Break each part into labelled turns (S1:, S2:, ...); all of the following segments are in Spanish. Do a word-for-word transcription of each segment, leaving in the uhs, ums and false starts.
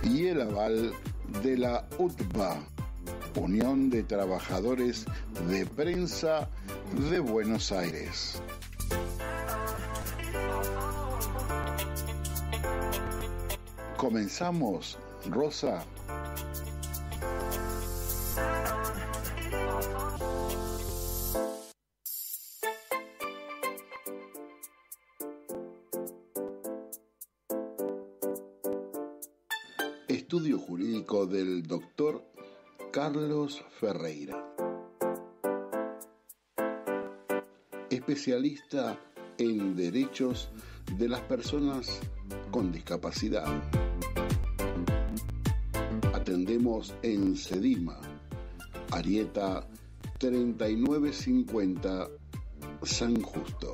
S1: y el aval de la U T B A, Unión de Trabajadores de Prensa de Buenos Aires. ¿Comenzamos, Rosa? Estudio jurídico del doctor Carlos Ferreira, especialista en derechos de las personas con discapacidad. Atendemos en Sedima, Arieta treinta y nueve cincuenta, San Justo.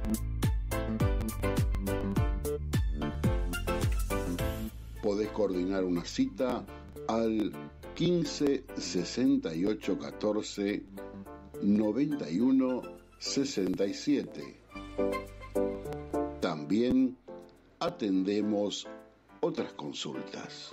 S1: Podés coordinar una cita al quince sesenta y ocho catorce noventa y uno sesenta y siete. También atendemos otras consultas.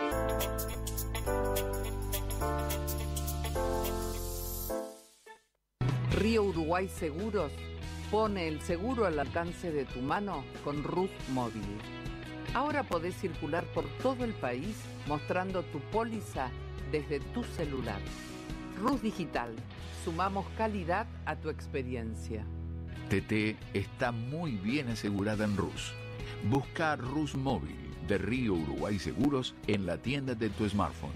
S2: Río Uruguay Seguros pone el seguro al alcance de tu mano con Rus Móvil. Ahora podés circular por todo el país mostrando tu póliza desde tu celular. Rus Digital. Sumamos calidad a tu experiencia.
S3: T T está muy bien asegurada en Rus. Busca Rus Móvil de Río Uruguay Seguros en la tienda de tu smartphone.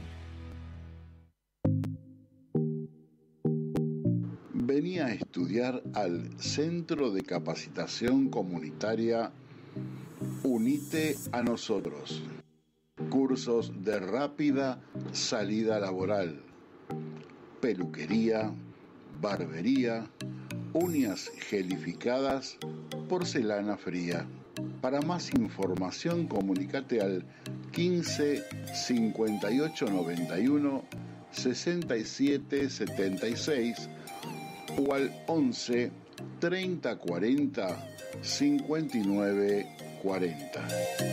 S1: Vení a estudiar al Centro de Capacitación Comunitaria Unite a Nosotros. Cursos de rápida salida laboral, peluquería, barbería, uñas gelificadas, porcelana fría. Para más información, comunicate al quince cincuenta y ocho noventa y uno sesenta y siete setenta y seis o al once treinta cuarenta cincuenta y nueve cuarenta.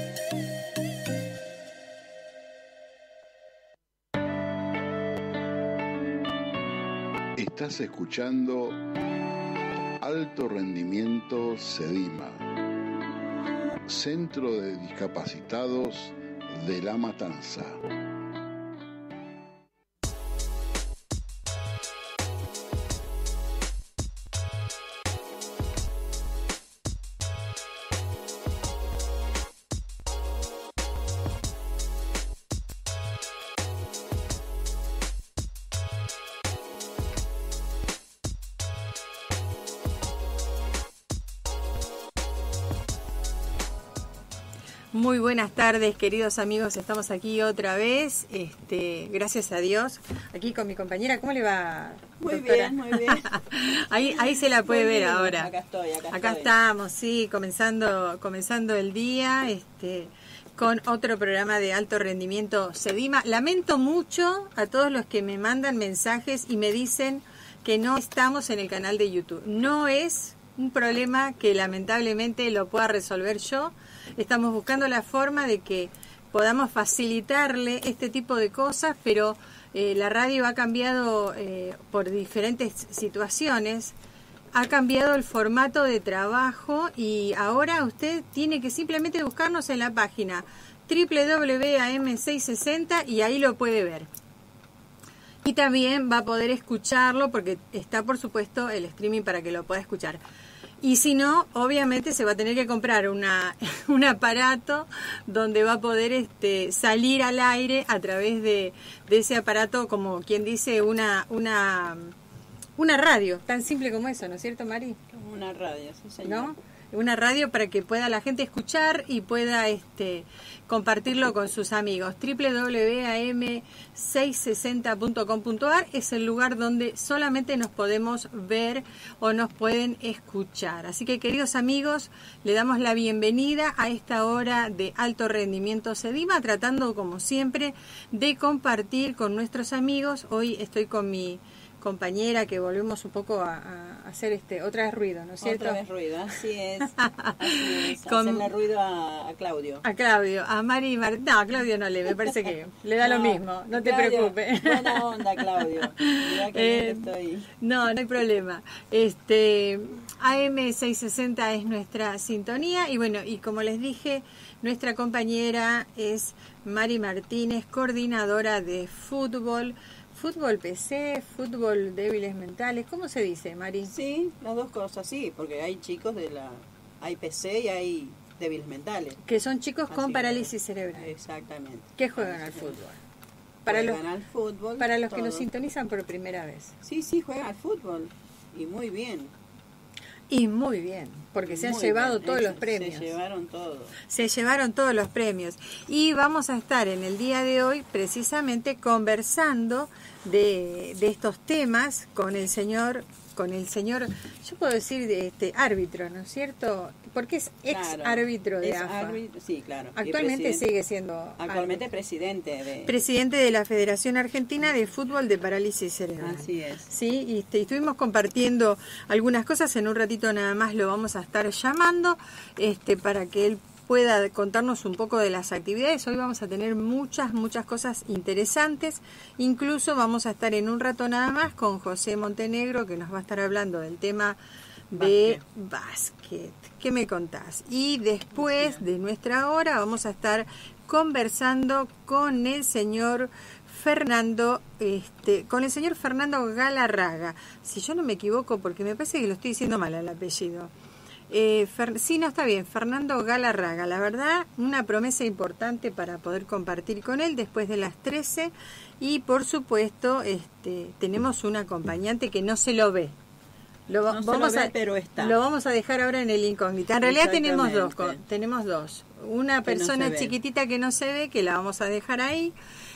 S1: Estás escuchando Alto Rendimiento Sedima, Centro de Discapacitados de La Matanza.
S4: Muy buenas tardes, queridos amigos, estamos aquí otra vez, este, gracias a Dios, aquí con mi compañera. ¿Cómo le va,
S5: Muy
S4: doctora?
S5: bien, muy bien.
S4: ahí, ahí se la puede
S5: Muy
S4: ver
S5: bien.
S4: ahora.
S5: Acá estoy, acá,
S4: acá
S5: estoy.
S4: estamos, sí, comenzando, comenzando el día, este, con otro programa de alto rendimiento Sedima. Lamento mucho a todos los que me mandan mensajes y me dicen que no estamos en el canal de YouTube. No es un problema que lamentablemente lo pueda resolver yo. Estamos buscando la forma de que podamos facilitarle este tipo de cosas, pero eh, la radio ha cambiado eh, por diferentes situaciones, ha cambiado el formato de trabajo y ahora usted tiene que simplemente buscarnos en la página doble u doble u doble u punto a m seiscientos sesenta y ahí lo puede ver. Y también va a poder escucharlo porque está, por supuesto, el streaming para que lo pueda escuchar. Y si no, obviamente se va a tener que comprar una, un aparato donde va a poder este, salir al aire a través de, de ese aparato, como quien dice, una, una, una radio, tan simple como eso, ¿no es cierto, Mari?
S5: Como una radio, sí, señor.
S4: ¿No? Una radio para que pueda la gente escuchar y pueda este, compartirlo con sus amigos. doble u doble u doble u punto a m seiscientos sesenta punto com punto a r es el lugar donde solamente nos podemos ver o nos pueden escuchar. Así que, queridos amigos, le damos la bienvenida a esta hora de Alto Rendimiento Sedima, tratando, como siempre, de compartir con nuestros amigos. Hoy estoy con mi compañera que volvemos un poco a, a hacer este otra vez ruido, ¿no es cierto?
S5: Otra vez ruido, así es. Así es. Con, hacerle ruido a, a Claudio.
S4: A Claudio, a Mari Mar... No, a Claudio no le, me parece que le da no, lo mismo, no te
S5: Claudio,
S4: preocupes.
S5: Buena onda, Claudio. Mirá que
S4: eh,
S5: estoy.
S4: No, no hay problema. Este, A M seiscientos sesenta es nuestra sintonía y bueno, y como les dije, nuestra compañera es Mari Martínez, coordinadora de fútbol. Fútbol P C, fútbol débiles mentales, ¿cómo se dice, Mari?
S5: Sí, las dos cosas, sí, porque hay chicos de la... Hay P C y hay débiles mentales.
S4: Que son chicos
S5: Así
S4: con parálisis
S5: es.
S4: cerebral.
S5: Exactamente.
S4: Que juegan al fútbol. Para
S5: juegan
S4: los,
S5: al fútbol.
S4: Para los
S5: todo.
S4: que nos sintonizan por primera vez.
S5: Sí, sí, juegan al fútbol. Y muy bien.
S4: Y muy bien, porque se han
S5: Muy
S4: llevado
S5: bien.
S4: todos
S5: Se,
S4: los premios.
S5: Se llevaron todos.
S4: Se llevaron todos los premios. Y vamos a estar en el día de hoy precisamente conversando de, de estos temas con el señor, con el señor, yo puedo decir de este árbitro, ¿no es cierto? Porque es ex
S5: Claro,
S4: árbitro de
S5: es
S4: A F A.
S5: árbitro, sí, claro.
S4: Actualmente sigue siendo
S5: Actualmente
S4: árbitro.
S5: presidente de...
S4: Presidente de la Federación Argentina de Fútbol de Parálisis Cerebral.
S5: Así es.
S4: Sí, y este, estuvimos compartiendo algunas cosas, en un ratito nada más lo vamos a estar llamando este, para que él pueda contarnos un poco de las actividades. Hoy vamos a tener muchas, muchas cosas interesantes, incluso vamos a estar en un rato nada más con José Montenegro, que nos va a estar hablando del tema de básquet. ¿Qué me contás? Y después de nuestra hora vamos a estar conversando con el señor Fernando, este, con el señor Fernando Galarraga, si yo no me equivoco, porque me parece que lo estoy diciendo mal el apellido. Eh, Fer, sí, no está bien, Fernando Galarraga, la verdad, una promesa importante para poder compartir con él después de las trece, y por supuesto este, tenemos un acompañante que no se lo ve. Lo,
S5: no
S4: vamos
S5: se lo ve,
S4: a,
S5: pero está.
S4: Lo vamos a dejar ahora en el incógnita. En realidad tenemos dos, tenemos dos. Una persona no chiquitita que no se ve, que la vamos a dejar ahí.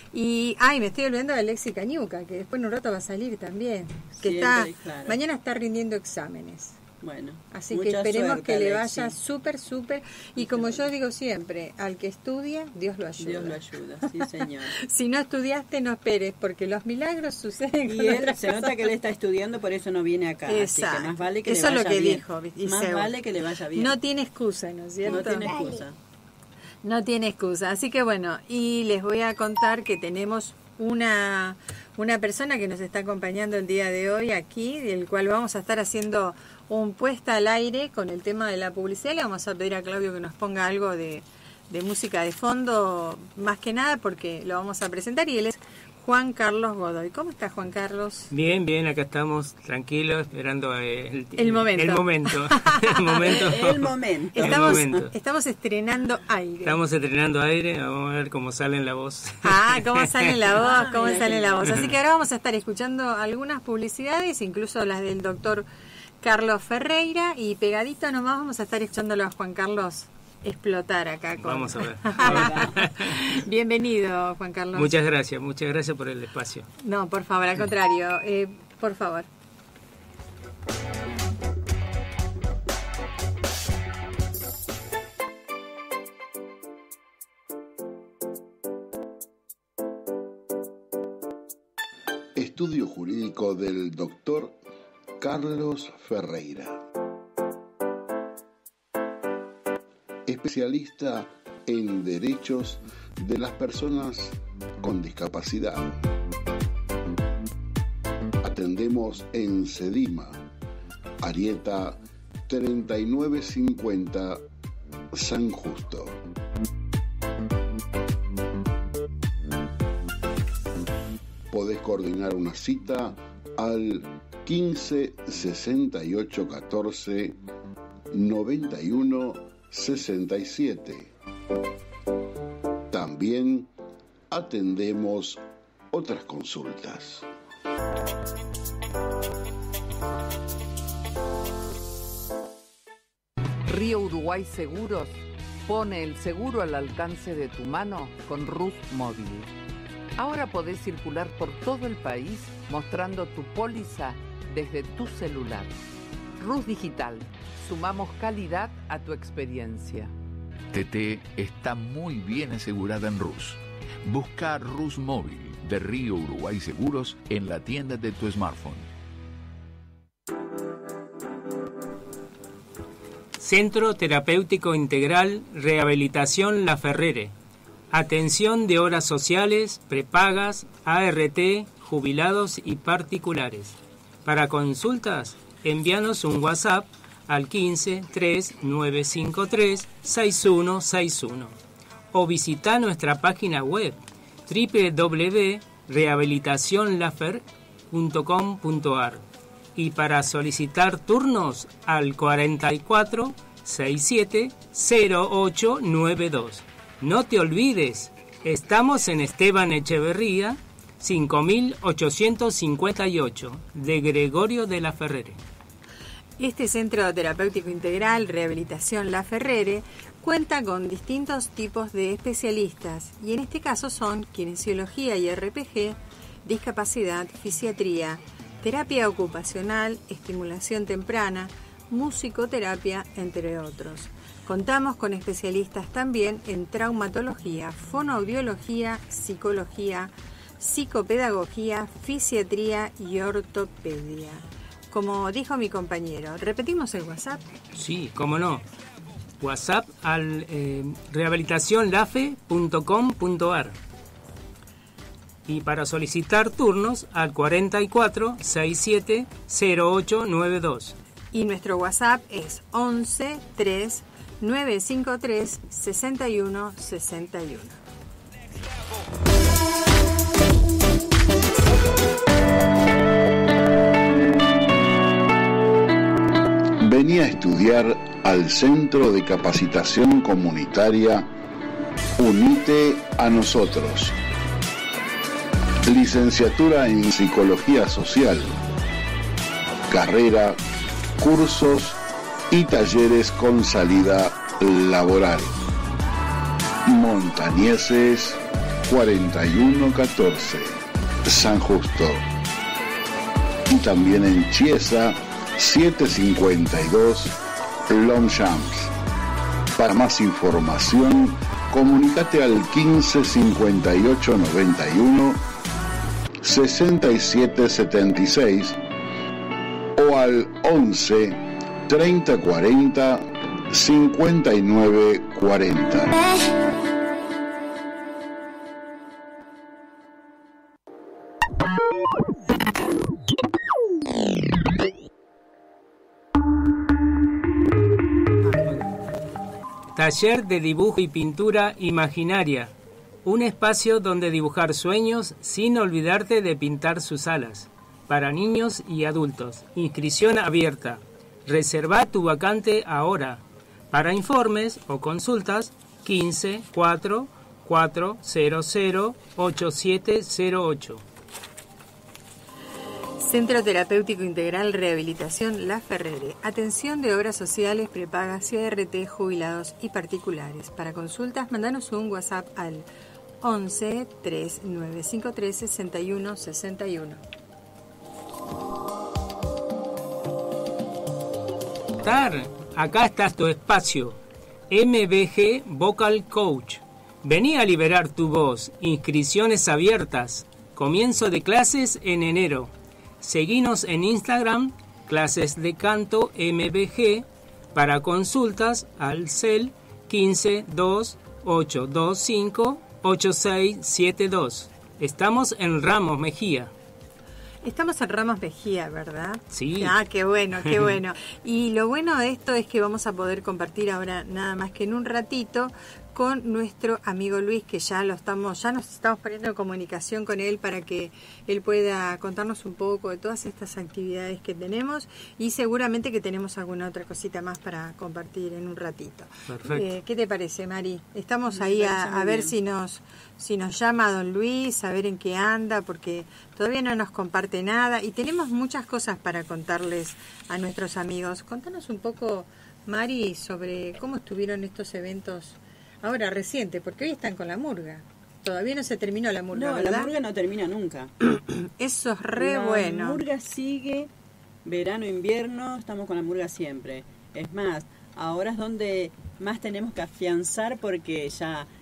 S4: Y, ay, me estoy olvidando de Alexi Cañuca, que después en un rato va a salir también. Que
S5: Siempre,
S4: está,
S5: claro.
S4: Mañana está rindiendo exámenes.
S5: Bueno,
S4: así que esperemos que le vaya súper, súper. Y como yo digo siempre, al que estudia, Dios lo ayuda.
S5: Dios lo ayuda, sí, señor.
S4: Si no estudiaste, no esperes, porque los milagros suceden.
S5: Y él, se nota que él está estudiando, por eso no viene acá.
S4: Exacto.
S5: Así que más vale que
S4: eso
S5: le vaya
S4: es lo que
S5: bien.
S4: dijo.
S5: Más
S4: Iseo.
S5: vale que le vaya bien.
S4: No tiene excusa, ¿no es cierto?
S5: No tiene excusa.
S4: No tiene excusa. Así que bueno, y les voy a contar que tenemos una, una persona que nos está acompañando el día de hoy aquí, del cual vamos a estar haciendo un puesta al aire con el tema de la publicidad. Le vamos a pedir a Claudio que nos ponga algo de, de música de fondo, más que nada porque lo vamos a presentar, y él es Juan Carlos Godoy. ¿Cómo estás, Juan Carlos?
S6: Bien, bien, acá estamos tranquilos, esperando el,
S4: el momento.
S6: El momento. el momento.
S5: El momento.
S4: Estamos,
S6: el momento.
S4: estamos estrenando aire.
S6: Estamos estrenando aire, vamos a ver cómo sale en la voz.
S4: Ah, cómo sale en la voz, cómo
S5: Ay,
S4: sale en la voz. Así que ahora vamos a estar escuchando algunas publicidades, incluso las del doctor Carlos Ferreira, y pegadito nomás vamos a estar escuchándolo a Juan Carlos explotar acá. Con...
S6: Vamos a ver.
S4: Bienvenido, Juan Carlos.
S6: Muchas gracias, muchas gracias por el espacio.
S4: No, por favor, al contrario, eh, por favor.
S1: Estudio jurídico del doctor Carlos Ferreira. Especialista en derechos de las personas con discapacidad. Atendemos en Sedima, Arieta treinta y nueve cincuenta, San Justo. Podés coordinar una cita al quince sesenta y ocho catorce noventa y uno sesenta y siete. También atendemos otras consultas.
S2: Río Uruguay Seguros pone el seguro al alcance de tu mano con Rus Móvil. Ahora podés circular por todo el país mostrando tu póliza desde tu celular. Rus Digital. Sumamos calidad a tu experiencia.
S3: T T está muy bien asegurada en Rus. Busca Rus Móvil de Río Uruguay Seguros en la tienda de tu smartphone.
S6: Centro Terapéutico Integral Rehabilitación La Ferrere. Atención de horas sociales, prepagas, A R T, jubilados y particulares. Para consultas, envíanos un WhatsApp al quince, tres, nueve cinco tres, seis uno seis uno o visita nuestra página web doble u doble u doble u punto rehabilitación lafer punto com punto a r y para solicitar turnos al cuarenta y cuatro, sesenta y siete, cero ocho noventa y dos. No te olvides, estamos en Esteban Echeverría, cinco mil ochocientos cincuenta y ocho, de Gregorio de la Ferrere.
S4: Este Centro Terapéutico Integral Rehabilitación La Ferrere cuenta con distintos tipos de especialistas y en este caso son kinesiología y R P G, discapacidad, fisiatría, terapia ocupacional, estimulación temprana, musicoterapia, entre otros. Contamos con especialistas también en traumatología, fonoaudiología, psicología, psicopedagogía, fisiatría y ortopedia. Como dijo mi compañero, ¿repetimos el WhatsApp?
S6: Sí, cómo no. WhatsApp al eh, rehabilitación lafe punto com punto a r y para solicitar turnos al cuarenta y cuatro, sesenta y siete, cero ocho noventa y dos.
S4: Y nuestro WhatsApp es once, tres, nueve cinco tres, sesenta y uno sesenta y uno.
S1: Vení a estudiar al Centro de Capacitación Comunitaria Unite a Nosotros. Licenciatura en Psicología Social. Carrera, cursos y talleres con salida laboral. Montañeses cuarenta y uno catorce, San Justo. Y también en Chiesa setecientos cincuenta y dos, Longchamps. Para más información, comunícate al quince cincuenta y ocho noventa y uno, sesenta y siete setenta y seis o al once, treinta cuarenta, cincuenta y nueve cuarenta.
S6: Taller de dibujo y pintura imaginaria. Un espacio donde dibujar sueños sin olvidarte de pintar sus alas. Para niños y adultos. Inscripción abierta. Reserva tu vacante ahora. Para informes o consultas, quince, cuatro, cuatro cero cero, ocho siete cero ocho.
S4: Centro Terapéutico Integral Rehabilitación La Ferrere. Atención de obras sociales, prepagas, C R T, jubilados y particulares. Para consultas, mandanos un WhatsApp al once, tres, nueve cinco tres, sesenta y uno sesenta y uno.
S6: Acá estás tu espacio. M B G Vocal Coach. Vení a liberar tu voz. Inscripciones abiertas. Comienzo de clases en enero. Seguinos en Instagram, clases de canto M B G, para consultas al cel quince, dos, ocho dos cinco, ocho seis siete dos. Estamos en Ramos Mejía.
S4: Estamos en Ramos Mejía, ¿verdad?
S6: Sí.
S4: Ah, qué bueno, qué bueno. Y lo bueno de esto es que vamos a poder compartir ahora nada más que en un ratito con nuestro amigo Luis, que ya lo estamos, ya nos estamos poniendo en comunicación con él para que él pueda contarnos un poco de todas estas actividades que tenemos y seguramente que tenemos alguna otra cosita más para compartir en un ratito.
S6: Perfecto.
S4: Eh, ¿Qué te parece, Mari? Estamos ahí a, a ver si nos, si nos llama don Luis, a ver en qué anda, porque todavía no nos comparte nada y tenemos muchas cosas para contarles a nuestros amigos. Contanos un poco, Mari, sobre cómo estuvieron estos eventos ahora reciente, porque hoy están con la murga. Todavía no se terminó la murga,
S5: no,
S4: ¿verdad?
S5: La murga no termina nunca.
S4: Eso es re
S5: la
S4: bueno.
S5: La murga sigue, verano, invierno, estamos con la murga siempre. Es más, ahora es donde más tenemos que afianzar porque ya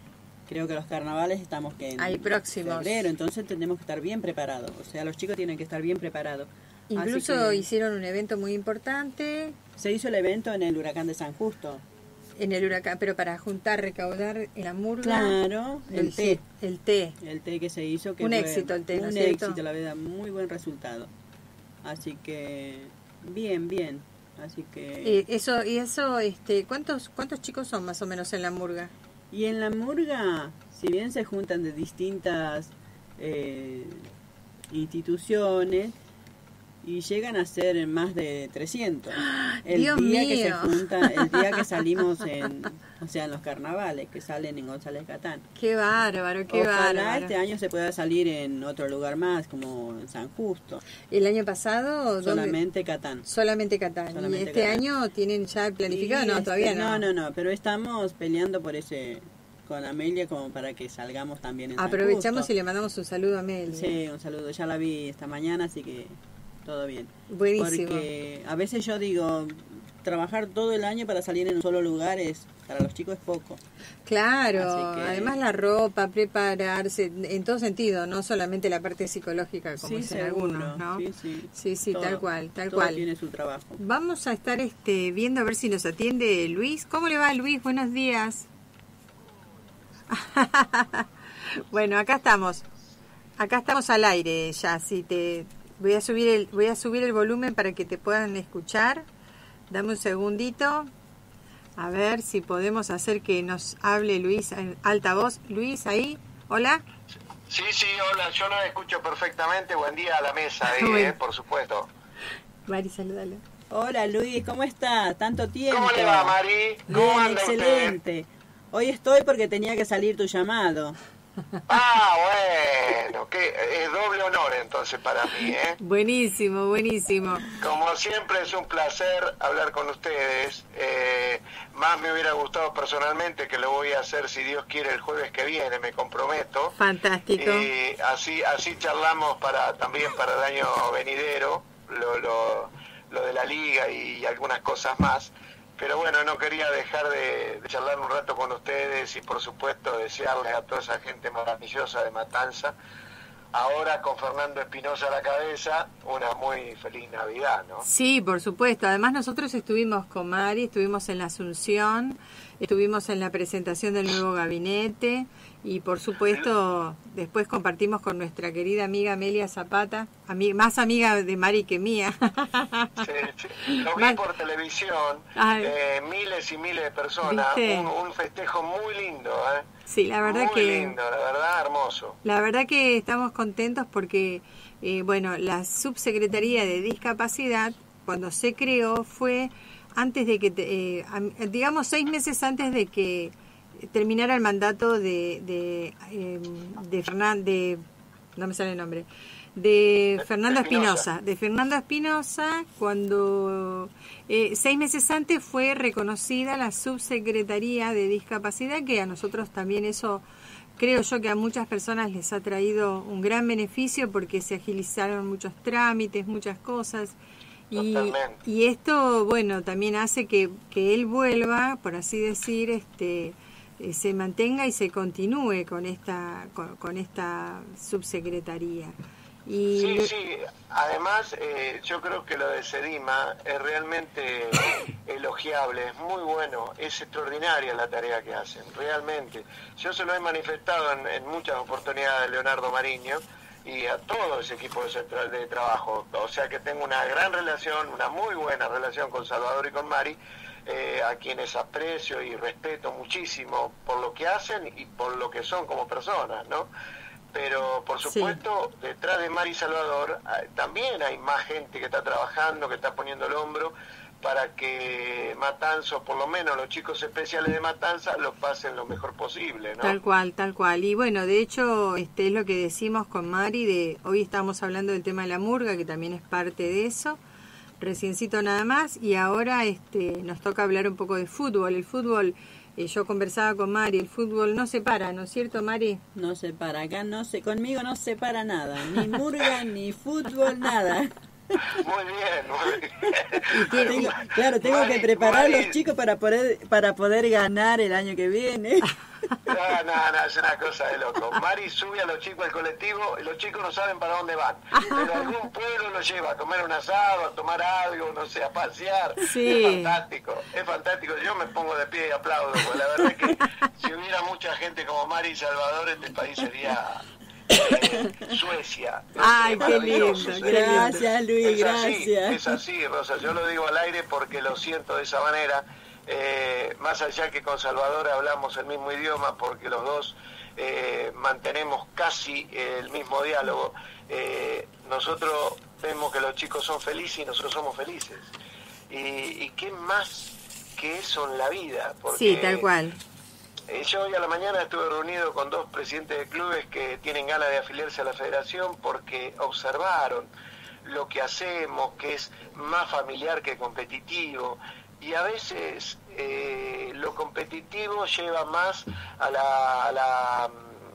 S5: creo que los carnavales estamos que en
S4: Hay próximos.
S5: febrero, entonces tenemos que estar bien preparados. O sea, los chicos tienen que estar bien preparados.
S4: Incluso
S5: que
S4: hicieron un evento muy importante.
S5: Se hizo el evento en el huracán de San Justo.
S4: En el huracán, pero para juntar, recaudar en la murga.
S5: Claro, el té.
S4: El té.
S5: El té que se hizo. Que
S4: un
S5: fue
S4: éxito el té, ¿no
S5: Un
S4: es cierto?
S5: éxito, la verdad, muy buen resultado. Así que, bien, bien. Así que...
S4: Eh, eso, y eso, este, ¿cuántos, ¿cuántos chicos son más o menos en la murga?
S5: Y en la murga, si bien se juntan de distintas eh, instituciones, y llegan a ser más de trescientos. El
S4: Dios
S5: día
S4: mío.
S5: que se junta, el día que salimos en, o sea, en los carnavales, que salen en González Catán.
S4: Qué bárbaro, qué
S5: Ojalá
S4: bárbaro.
S5: este año se pueda salir en otro lugar más, como en San Justo.
S4: El año pasado, ¿dónde?
S5: Solamente Catán.
S4: Solamente Catán.
S5: Solamente
S4: ¿Y este
S5: Catán.
S4: año tienen ya planificado?
S5: Y
S4: No,
S5: este-
S4: todavía no.
S5: No, no, no, pero estamos peleando por ese, con Amelia, como para que salgamos también en San
S4: Aprovechamos
S5: Justo.
S4: y le mandamos un saludo a Mel.
S5: Sí, un saludo. Ya la vi esta mañana, así que todo bien.
S4: Buenísimo.
S5: Porque a veces yo digo, trabajar todo el año para salir en un solo lugar es, para los chicos es poco.
S4: Claro,
S5: Así que-
S4: además la ropa, prepararse, en todo sentido, no solamente la parte psicológica como
S5: Sí,
S4: dicen
S5: seguro.
S4: algunos, ¿no?
S5: Sí, sí.
S4: Sí, sí,
S5: Todo-
S4: tal cual, tal
S5: todo
S4: cual.
S5: tiene su trabajo.
S4: Vamos a estar este viendo a ver si nos atiende Luis. ¿Cómo le va, Luis? Buenos días. Bueno, acá estamos. Acá estamos al aire ya, si te voy a subir el voy a subir el volumen para que te puedan escuchar. Dame un segundito. A ver si podemos hacer que nos hable Luis en alta voz. Luis, ahí. Hola.
S7: Sí, sí, hola, yo lo escucho perfectamente. Buen día a la mesa, ahí,
S4: Bueno.
S7: eh, por supuesto.
S4: Mari, salúdalo.
S5: Hola Luis, ¿cómo estás? Tanto tiempo.
S7: ¿Cómo le va, Mari? ¿Cómo
S5: Bien,
S7: anda usted?
S5: excelente. Hoy estoy porque tenía que salir tu llamado.
S7: Ah, bueno, que es doble honor entonces para mí, ¿eh?
S4: Buenísimo, buenísimo.
S7: Como siempre es un placer hablar con ustedes. Eh, más me hubiera gustado personalmente, que lo voy a hacer si Dios quiere el jueves que viene, me comprometo.
S4: Fantástico.
S7: Y así así charlamos para también para el año venidero, lo, lo, lo de la liga y algunas cosas más. Pero bueno, no quería dejar de, de charlar un rato con ustedes y por supuesto desearles a toda esa gente maravillosa de Matanza, ahora con Fernando Espinosa a la cabeza, una muy feliz Navidad, ¿no?
S4: Sí, por supuesto. Además nosotros estuvimos con Mari, estuvimos en la Asunción, estuvimos en la presentación del nuevo gabinete y por supuesto después compartimos con nuestra querida amiga Amelia Zapata, ami- más amiga de Mari que mía.
S7: Sí, sí. Lo vi
S4: Mal.
S7: por televisión,
S4: Ay.
S7: eh, miles y miles de personas,
S4: ¿Viste?
S7: un, un festejo muy lindo, ¿eh?
S4: Sí, la verdad
S7: muy
S4: que
S7: lindo, la verdad, hermoso.
S4: la verdad que estamos contentos porque eh, bueno, la Subsecretaría de Discapacidad cuando se creó fue antes de que te- eh, am- digamos seis meses antes de que terminara el mandato de de eh, de Fernan- de no me sale el nombre de Fernando
S7: Espinosa.
S4: Espinosa, de Fernando Espinosa, cuando eh, seis meses antes fue reconocida la Subsecretaría de Discapacidad, que a nosotros también eso, creo yo que a muchas personas les ha traído un gran beneficio porque se agilizaron muchos trámites, muchas cosas. Y,
S7: Totalmente.
S4: y esto, bueno, también hace que, que él vuelva, por así decir, este eh, se mantenga y se continúe con esta con, con esta subsecretaría. Y
S7: Sí,
S4: lo-
S7: sí, además eh, yo creo que lo de Sedima es realmente elogiable, es muy bueno, es extraordinaria la tarea que hacen, realmente. Yo se lo he manifestado en, en muchas oportunidades a Leonardo Mariño y a todo ese equipo de, tra- de trabajo, o sea que tengo una gran relación, una muy buena relación con Salvador y con Mari, eh, a quienes aprecio y respeto muchísimo por lo que hacen y por lo que son como personas, ¿no? Pero por
S4: Sí.
S7: supuesto, detrás de Mari Salvador ah, también hay más gente que está trabajando, que está poniendo el hombro para que Matanza, o por lo menos los chicos especiales de Matanza, lo pasen lo mejor posible, ¿no?
S4: Tal cual, tal cual. Y bueno, de hecho, este es lo que decimos con Mari, de hoy estamos hablando del tema de la murga, que también es parte de eso, reciencito nada más, y ahora este nos toca hablar un poco de fútbol. El fútbol, eh, yo conversaba con Mari, el fútbol no se para, ¿no es cierto, Mari?
S5: No se para, acá no se, conmigo no se para nada, ni murga, ni fútbol, nada.
S7: Muy bien, muy bien.
S5: Tengo, claro, tengo
S7: Mari,
S5: que preparar
S7: Mari,
S5: los chicos para poder para poder ganar el año que viene.
S7: No, no, no, es una cosa de loco. Mari sube a los chicos al colectivo y los chicos no saben para dónde van. Pero algún pueblo los lleva a comer un asado, a tomar algo, no sé, a pasear.
S4: Sí.
S7: Es fantástico, es fantástico. Yo me pongo de pie y aplaudo, porque la verdad es que si hubiera mucha gente como Mari y Salvador, este país sería... Eh, Suecia. No
S4: Ay,
S7: sé,
S4: qué
S7: maravilloso
S4: lindo,
S7: sería.
S5: Gracias, Luis,
S7: Es así,
S5: gracias.
S7: es así, Rosa, yo lo digo al aire porque lo siento de esa manera, eh, más allá que con Salvador hablamos el mismo idioma, porque los dos eh, mantenemos casi el mismo diálogo, eh, nosotros vemos que los chicos son felices y nosotros somos felices. Y, y qué más que eso en la vida, porque...
S4: Sí, tal cual.
S7: Eh, yo hoy a la mañana estuve reunido con dos presidentes de clubes que tienen ganas de afiliarse a la federación porque observaron lo que hacemos, que es más familiar que competitivo, y a veces eh, lo competitivo lleva más a la, a la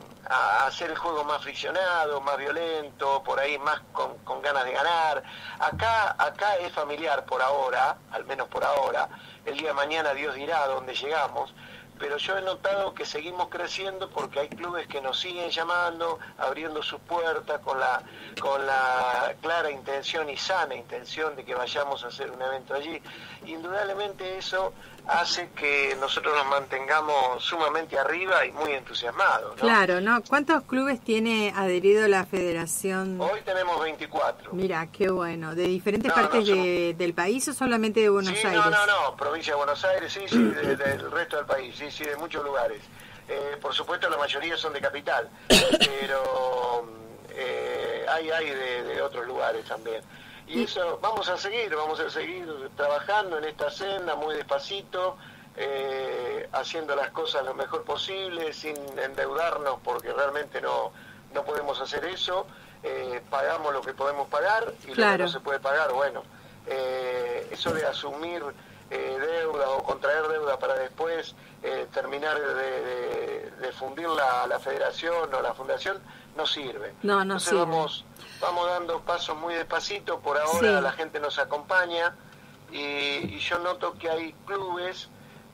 S7: a hacer el juego más friccionado, más violento, por ahí más con, con ganas de ganar. Acá, acá es familiar por ahora, al menos por ahora. El día de mañana Dios dirá a dónde llegamos. Pero yo he notado que seguimos creciendo porque hay clubes que nos siguen llamando, abriendo sus puertas con la con la clara intención y sana intención de que vayamos a hacer un evento allí. Indudablemente eso hace que nosotros nos mantengamos sumamente arriba y muy entusiasmados, ¿no?
S4: Claro, ¿no? ¿Cuántos clubes tiene adherido la federación?
S7: Hoy tenemos veinticuatro.
S4: Mira, qué bueno. ¿De diferentes
S7: No,
S4: partes
S7: no,
S4: de, del país o solamente de Buenos
S7: sí,
S4: Aires?
S7: no, no, no, provincia de Buenos Aires, sí, sí, de- del resto del país, sí, sí, de muchos lugares. Eh, por supuesto, la mayoría son de capital, pero eh, hay, hay de, de otros lugares también. Y eso, vamos a seguir, vamos a seguir trabajando en esta senda muy despacito, eh, haciendo las cosas lo mejor posible, sin endeudarnos, porque realmente no, no podemos hacer eso. Eh, pagamos lo que podemos pagar y
S4: Claro.
S7: lo que no se puede pagar, bueno, eh, eso de asumir eh, deuda o contraer deuda para después eh, terminar de, de, de fundir la, la federación o la fundación no sirve.
S4: No, no
S7: Entonces
S4: sirve.
S7: vamos, vamos dando pasos muy despacito, por ahora
S4: Sí.
S7: la gente nos acompaña y, y yo noto que hay clubes,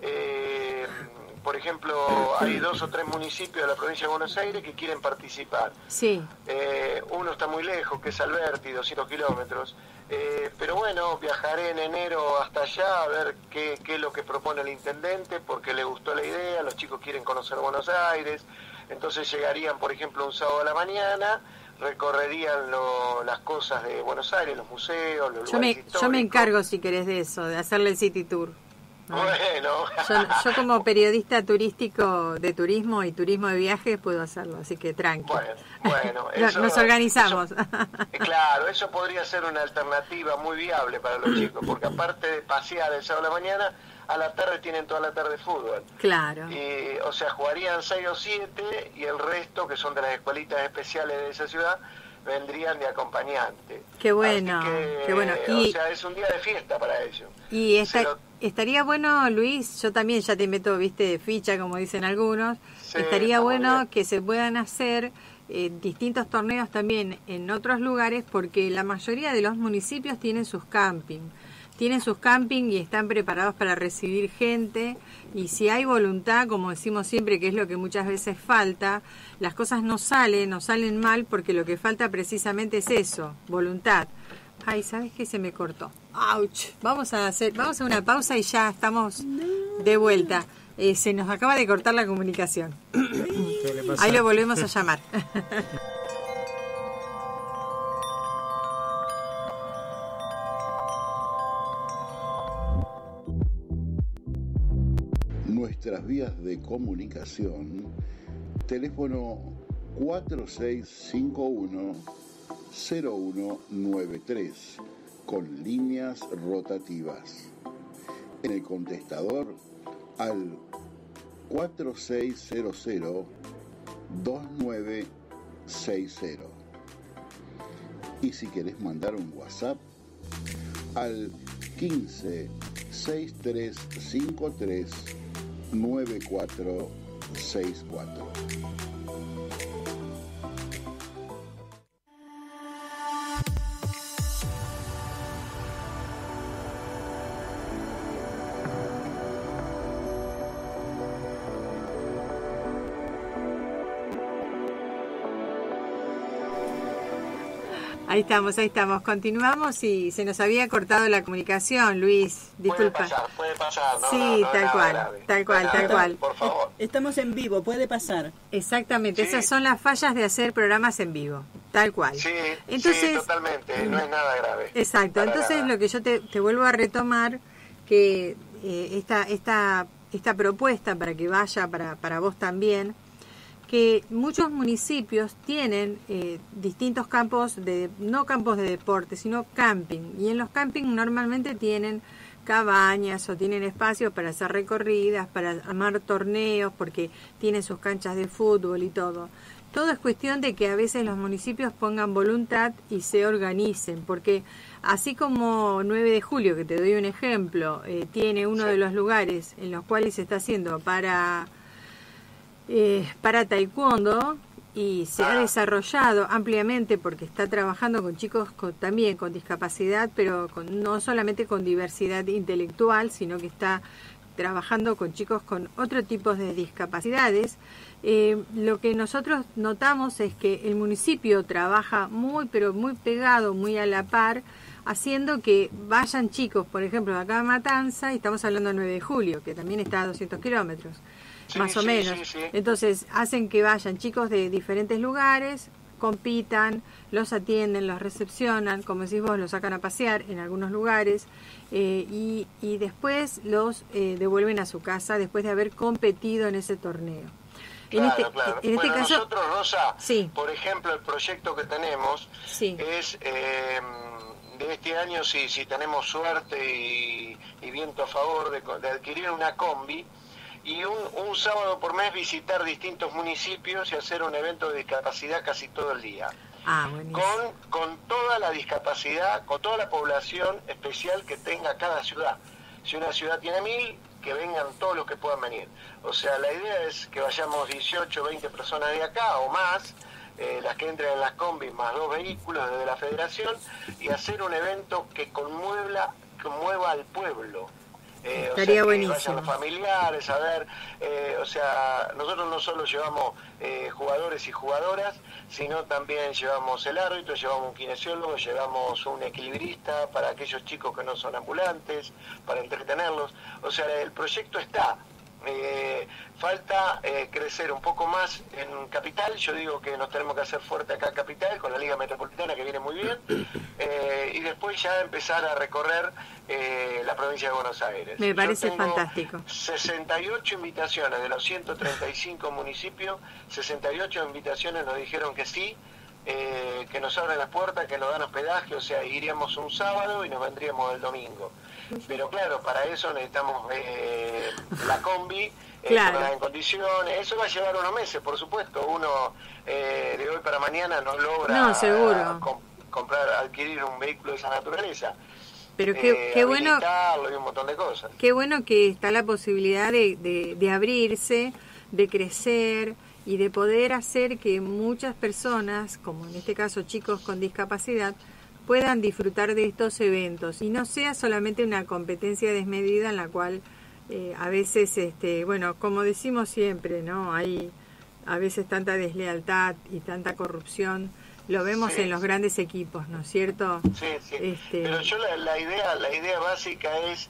S7: eh, por ejemplo, hay dos o tres municipios de la provincia de Buenos Aires que quieren participar.
S4: Sí,
S7: Eh, uno está muy lejos, que es Alberti, doscientos kilómetros. Eh, pero bueno, viajaré en enero hasta allá a ver qué, qué es lo que propone el intendente, porque le gustó la idea, los chicos quieren conocer Buenos Aires. Entonces llegarían, por ejemplo, un sábado a la mañana, recorrerían lo- las cosas de Buenos Aires, los museos, los
S4: yo me,
S7: lugares históricos.
S4: yo me encargo, si querés, de eso, de hacerle el City Tour. ¿no?
S7: Bueno.
S4: Yo, yo como periodista turístico de turismo y turismo de viajes puedo hacerlo, así que tranqui.
S7: Bueno, bueno,
S4: No-
S7: eso-
S4: Nos organizamos.
S7: eso- eh, claro, eso podría ser una alternativa muy viable para los chicos, porque aparte de pasear el sábado a la mañana, a la tarde tienen toda la tarde fútbol.
S4: Claro.
S7: Y, o sea, jugarían seis o siete y el resto, que son de las escuelitas especiales de esa ciudad, vendrían de acompañante.
S4: Qué bueno,
S7: Así que,
S4: qué bueno. Y-
S7: o sea, es un día de fiesta para ellos.
S4: Y esta-
S7: Se lo-
S4: estaría bueno, Luis, yo también ya te meto, viste, ficha, como dicen algunos.
S7: Sí,
S4: estaría
S7: está muy
S4: bueno
S7: bien.
S4: que se puedan hacer eh, distintos torneos también en otros lugares, porque la mayoría de los municipios tienen sus camping. Tienen sus camping y están preparados para recibir gente, y si hay voluntad, como decimos siempre, que es lo que muchas veces falta, las cosas no salen, no salen mal, porque lo que falta precisamente es eso, voluntad. Ay, ¿sabes qué? Se me cortó. ¡Auch! Vamos a hacer, vamos a una pausa y ya estamos de vuelta. Eh, se nos acaba de cortar la comunicación.
S6: Suele pasar.
S4: Ahí lo volvemos a llamar.
S1: Nuestras vías de comunicación: teléfono cuatro seis cinco uno cero uno nueve tres con líneas rotativas. En el contestador al cuatro seis cero cero dos nueve seis cero. Y si querés mandar un WhatsApp, al quince sesenta y tres cincuenta y tres nueve cuatro seis cuatro.
S4: Ahí estamos, ahí estamos. Continuamos y se nos había cortado la comunicación, Luis. Disculpa.
S7: Puede pasar, puede pasar. No,
S4: sí,
S7: no, no,
S4: tal
S7: no,
S4: cual,
S7: grave.
S4: tal cual,
S7: No,
S4: tal
S7: no,
S4: cual.
S7: Por favor.
S5: Estamos en vivo, puede pasar.
S4: Exactamente,
S7: Sí.
S4: esas son las fallas de hacer programas en vivo, tal cual.
S7: Sí,
S4: Entonces,
S7: sí, totalmente. No es nada grave.
S4: Exacto,
S7: Para
S4: entonces
S7: nada.
S4: lo que yo te, te vuelvo a retomar, que eh, esta, esta, esta propuesta para que vaya para, para vos también, que muchos municipios tienen eh, distintos campos, de no campos de deporte, sino camping. Y en los camping normalmente tienen cabañas o tienen espacios para hacer recorridas, para armar torneos, porque tienen sus canchas de fútbol y todo. Todo es cuestión de que a veces los municipios pongan voluntad y se organicen, porque así como nueve de julio, que te doy un ejemplo, eh, tiene uno
S7: Sí.
S4: de los lugares en los cuales se está haciendo para... Eh, para taekwondo y se ha
S7: Ah.
S4: desarrollado ampliamente porque está trabajando con chicos con, también con discapacidad, pero con, no solamente con diversidad intelectual, sino que está trabajando con chicos con otro tipo de discapacidades. Eh, lo que nosotros notamos es que el municipio trabaja muy, pero muy pegado, muy a la par, haciendo que vayan chicos, por ejemplo, de acá a Matanza, y estamos hablando del nueve de julio, que también está a doscientos kilómetros.
S7: Sí,
S4: Más o
S7: sí,
S4: menos.
S7: sí, sí.
S4: Entonces hacen que vayan chicos de diferentes lugares, compitan, los atienden, los recepcionan, como decís vos, los sacan a pasear en algunos lugares eh, y, y después los eh, devuelven a su casa después de haber competido en ese torneo.
S7: Claro,
S4: en este,
S7: claro.
S4: en este
S7: bueno,
S4: caso,
S7: nosotros, Rosa,
S4: sí.
S7: por ejemplo, el proyecto que tenemos
S4: Sí.
S7: es eh, de este año, si, si tenemos suerte y, y viento a favor, de, de adquirir una combi y un, un sábado por mes visitar distintos municipios y hacer un evento de discapacidad casi todo el día.
S4: Ah, buenísimo.
S7: Con, con toda la discapacidad, con toda la población especial que tenga cada ciudad. Si una ciudad tiene mil, que vengan todos los que puedan venir. O sea, la idea es que vayamos dieciocho, veinte personas de acá o más, eh, las que entren en las combis más dos vehículos desde la federación, y hacer un evento que conmueva, conmueva al pueblo. Eh, o sea,
S4: Estaría
S7: que
S4: buenísimo.
S7: vayan los familiares, a ver, eh, o sea, nosotros no solo llevamos eh, jugadores y jugadoras, sino también llevamos el árbitro, llevamos un kinesiólogo, llevamos un equilibrista para aquellos chicos que no son ambulantes, para entretenerlos. O sea, el proyecto está. Eh, falta eh, crecer un poco más en Capital. Yo digo que nos tenemos que hacer fuerte acá en Capital con la Liga Metropolitana, que viene muy bien, eh, y después ya empezar a recorrer eh, la provincia de Buenos Aires.
S4: Me parece
S7: Yo tengo
S4: fantástico.
S7: sesenta y ocho invitaciones de los ciento treinta y cinco municipios, sesenta y ocho invitaciones nos dijeron que sí, eh, que nos abren las puertas, que nos dan hospedaje, o sea, iríamos un sábado y nos vendríamos el domingo. Pero claro, para eso necesitamos eh, la combi, eh,
S4: Claro.
S7: ponerla en condiciones. Eso va a llevar unos meses, por supuesto. Uno eh, de hoy para mañana no logra
S4: No, seguro.
S7: com- comprar, adquirir un vehículo de esa naturaleza.
S4: Pero qué,
S7: Eh,
S4: qué bueno,
S7: habilitarlo y un montón de cosas.
S4: qué bueno que está la posibilidad de, de, de abrirse, de crecer y de poder hacer que muchas personas, como en este caso chicos con discapacidad, puedan disfrutar de estos eventos y no sea solamente una competencia desmedida en la cual eh, a veces, este, bueno, como decimos siempre, ¿no? Hay a veces tanta deslealtad y tanta corrupción, lo vemos
S7: Sí.
S4: en los grandes equipos, ¿no es cierto?
S7: Sí, sí.
S4: Este-
S7: Pero yo la, la idea la idea básica es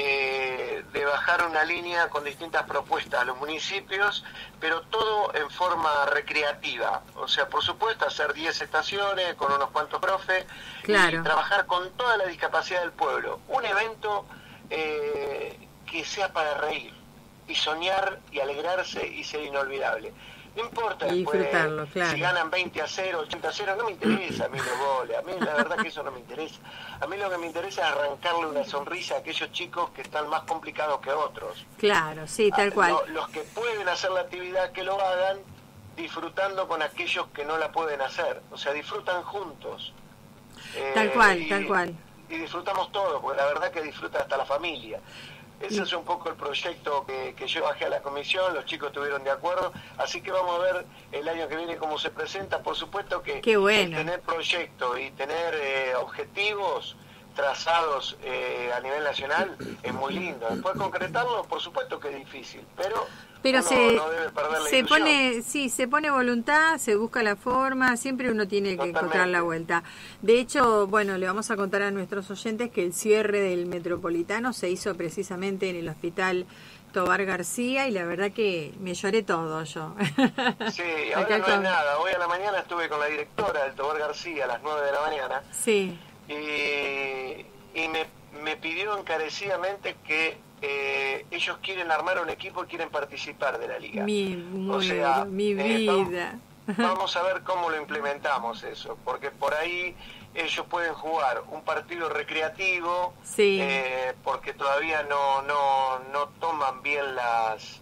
S7: eh, de bajar una línea con distintas propuestas a los municipios, pero todo en forma recreativa. O sea, por supuesto, hacer diez estaciones con unos cuantos profes
S4: Claro.
S7: y trabajar con toda la discapacidad del pueblo. Un evento eh, que sea para reír y soñar y alegrarse y ser inolvidable. No importa
S4: Y
S7: después
S4: disfrutarlo, claro.
S7: si ganan veinte a cero, ochenta a cero, no me interesa a mí los goles, a mí la verdad que eso no me interesa. A mí lo que me interesa es arrancarle una sonrisa a aquellos chicos que están más complicados que otros.
S4: Claro, sí, tal
S7: A-
S4: cual.
S7: lo- los que pueden hacer la actividad, que lo hagan disfrutando con aquellos que no la pueden hacer. O sea, disfrutan juntos. Eh,
S4: Tal cual,
S7: y-
S4: tal cual.
S7: Y disfrutamos todos, porque la verdad que disfruta hasta la familia. Ese es un poco el proyecto que, que yo bajé a la comisión, los chicos estuvieron de acuerdo, así que vamos a ver el año que viene cómo se presenta. Por supuesto que
S4: Qué bueno.
S7: el tener proyectos y tener eh, objetivos trazados eh, a nivel nacional es muy lindo. Después concretarlo, por supuesto que es difícil, pero,
S4: pero
S7: uno
S4: se,
S7: no debe perder la
S4: se
S7: ilusión.
S4: pone, sí, se pone voluntad, se busca la forma, siempre uno tiene que
S7: Totalmente.
S4: encontrar la vuelta. De hecho, bueno, le vamos a contar a nuestros oyentes que el cierre del Metropolitano se hizo precisamente en el Hospital Tobar García y la verdad que me lloré todo yo.
S7: Sí, ahora no es nada. Hoy a la mañana estuve con la directora del Tobar García a las nueve de la mañana.
S4: Sí.
S7: Y, y me, me pidió encarecidamente que eh, ellos quieren armar un equipo y quieren participar de la liga.
S4: Mi, muero,
S7: o sea,
S4: mi
S7: eh,
S4: vida.
S7: vamos, vamos a ver cómo lo implementamos eso, porque por ahí ellos pueden jugar un partido recreativo,
S4: sí.
S7: eh, porque todavía no, no, no toman bien las...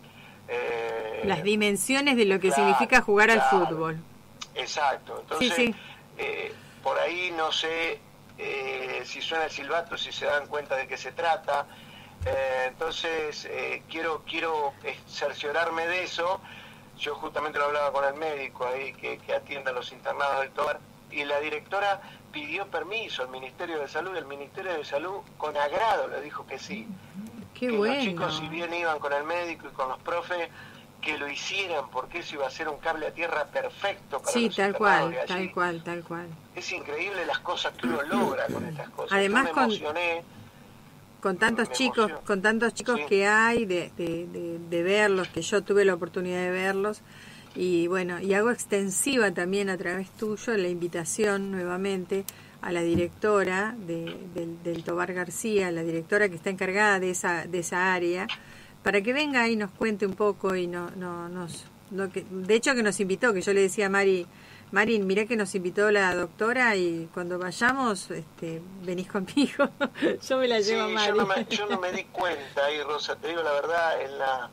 S7: Eh,
S4: las dimensiones de lo que
S7: claro,
S4: significa jugar
S7: claro,
S4: al fútbol.
S7: Exacto, entonces
S4: sí, sí.
S7: Eh, por ahí no sé eh, si suena el silbato, si se dan cuenta de qué se trata, eh, entonces eh, quiero quiero cerciorarme de eso. Yo justamente lo hablaba con el médico ahí que, que atiende a los internados del Tobar, y la directora pidió permiso al Ministerio de Salud, y el Ministerio de Salud con agrado le dijo que sí.
S4: Qué
S7: que
S4: bueno.
S7: Los chicos, si bien iban con el médico y con los profes, que lo hicieran, porque eso iba a ser un cable a tierra perfecto para
S4: sí,
S7: los
S4: tal
S7: internados
S4: cual,
S7: de allí.
S4: tal cual, tal cual.
S7: Es increíble las cosas que uno logra con estas cosas.
S4: Además,
S7: Yo me
S4: con,
S7: emocioné.
S4: Con tantos
S7: me
S4: chicos,
S7: emociono.
S4: con tantos chicos
S7: Sí.
S4: que hay, de, de, de, de verlos, que yo tuve la oportunidad de verlos, y bueno, y hago extensiva también a través tuyo la invitación nuevamente a la directora de, del, del Tobar García, la directora que está encargada de esa, de esa área, para que venga y nos cuente un poco y no, no, nos, no que, de hecho que nos invitó, que yo le decía a Mari, Mari, mirá que nos invitó la doctora y cuando vayamos, este, venís conmigo, yo me la
S7: Sí,
S4: llevo a Mari.
S7: yo no, me, yo no me di cuenta ahí, Rosa, te digo la verdad, en la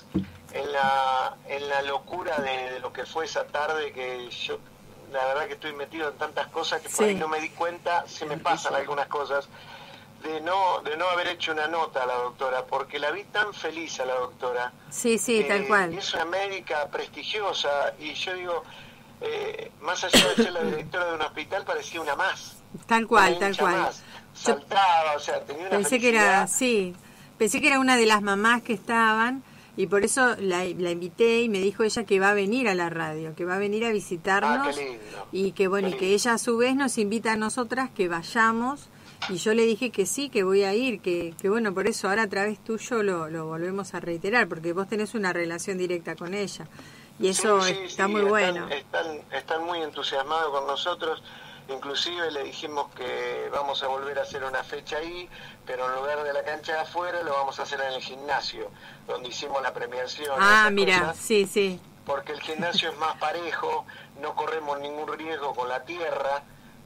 S7: en la en la locura de, de lo que fue esa tarde, que yo la verdad que estoy metido en tantas cosas que por
S4: Sí.
S7: ahí no me di cuenta, se me pasan algunas cosas, de no de no haber hecho una nota a la doctora, porque la vi tan feliz a la doctora.
S4: Sí, sí,
S7: eh,
S4: tal cual.
S7: Y es una médica prestigiosa, y yo digo, eh, más allá de ser la directora de un hospital, parecía una más.
S4: Tal cual,
S7: Una
S4: tal
S7: hincha
S4: cual.
S7: más. Saltaba, o sea, tenía una
S4: Pensé que era,
S7: felicidad.
S4: sí, pensé que era una de las mamás que estaban y por eso la, la invité y me dijo ella que va a venir a la radio, que va a venir a visitarnos.
S7: Ah, qué lindo.
S4: Y que bueno,
S7: Qué
S4: y que
S7: lindo.
S4: ella a su vez nos invita a nosotras que vayamos y yo le dije que sí, que voy a ir, que, que bueno, por eso ahora a través tuyo lo, lo volvemos a reiterar, porque vos tenés una relación directa con ella y eso
S7: Sí, sí,
S4: está
S7: sí,
S4: muy
S7: están,
S4: bueno.
S7: Están, están muy entusiasmados con nosotros. Inclusive le dijimos que vamos a volver a hacer una fecha ahí, pero en lugar de la cancha de afuera lo vamos a hacer en el gimnasio, donde hicimos la premiación.
S4: Ah,
S7: esas
S4: mira,
S7: cosas,
S4: sí, sí.
S7: porque el gimnasio es más parejo, no corremos ningún riesgo con la tierra.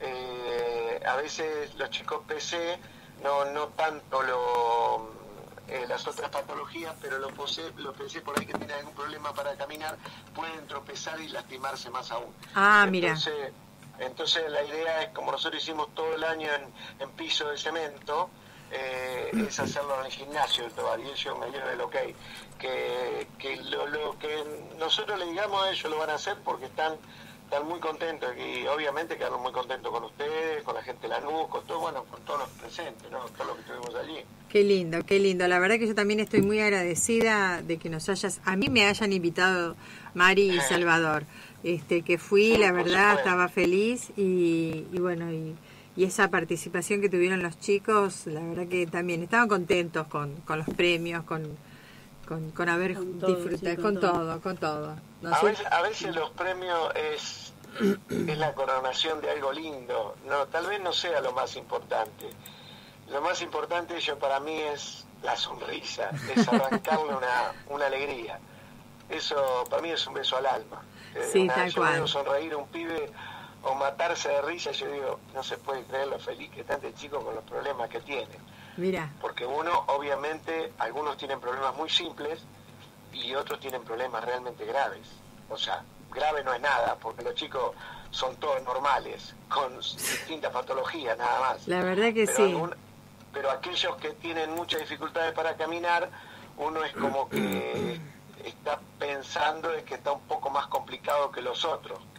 S7: Eh, a veces los chicos P C no no tanto lo eh, las otras patologías, pero los P C, los P C por ahí que tienen algún problema para caminar pueden tropezar y lastimarse más aún.
S4: Ah, mira.
S7: Entonces, entonces la idea es, como nosotros hicimos todo el año en, en piso de cemento, eh, es hacerlo en el gimnasio del Tobar, y ellos me dieron el ok, que, que lo, lo que nosotros le digamos a ellos lo van a hacer porque están están muy contentos, y obviamente quedaron muy contentos con ustedes, con la gente de Lanús, con todo, bueno, con todos los presentes, ¿no? Todo lo que estuvimos allí.
S4: Qué lindo, qué lindo. La verdad que yo también estoy muy agradecida de que nos hayas, a mí me hayan invitado Mari y Salvador. Este, que fui,
S7: Sí,
S4: la
S7: por
S4: verdad,
S7: supuesto.
S4: estaba feliz y, y bueno, y, y esa participación que tuvieron los chicos, la verdad que también estaban contentos con, con los premios, con, con, con haber
S5: Con todo,
S4: disfrutado,
S5: sí,
S4: con,
S5: con
S4: todo,
S5: todo.
S4: con todo. ¿No
S7: A
S4: sé?
S7: veces, a veces los premios es, es la coronación de algo lindo, no, tal vez no sea lo más importante. Lo más importante yo para mí es la sonrisa, es arrancarle una, una alegría. Eso para mí es un beso al alma. Eh,
S4: Sí,
S7: una-
S4: tal
S7: yo
S4: cual.
S7: veo sonreír a un pibe o matarse de risa, yo digo, no se puede creer lo feliz que está este chico con los problemas que tiene.
S4: Mira,
S7: Porque uno, obviamente, algunos tienen problemas muy simples y otros tienen problemas realmente graves. O sea, grave no es nada, porque los chicos son todos normales, con distintas patologías nada más.
S4: la verdad que
S7: Pero,
S4: sí.
S7: algún- pero aquellos que tienen muchas dificultades para caminar, uno es como que está pensando es que está un poco más complicado que los otros, que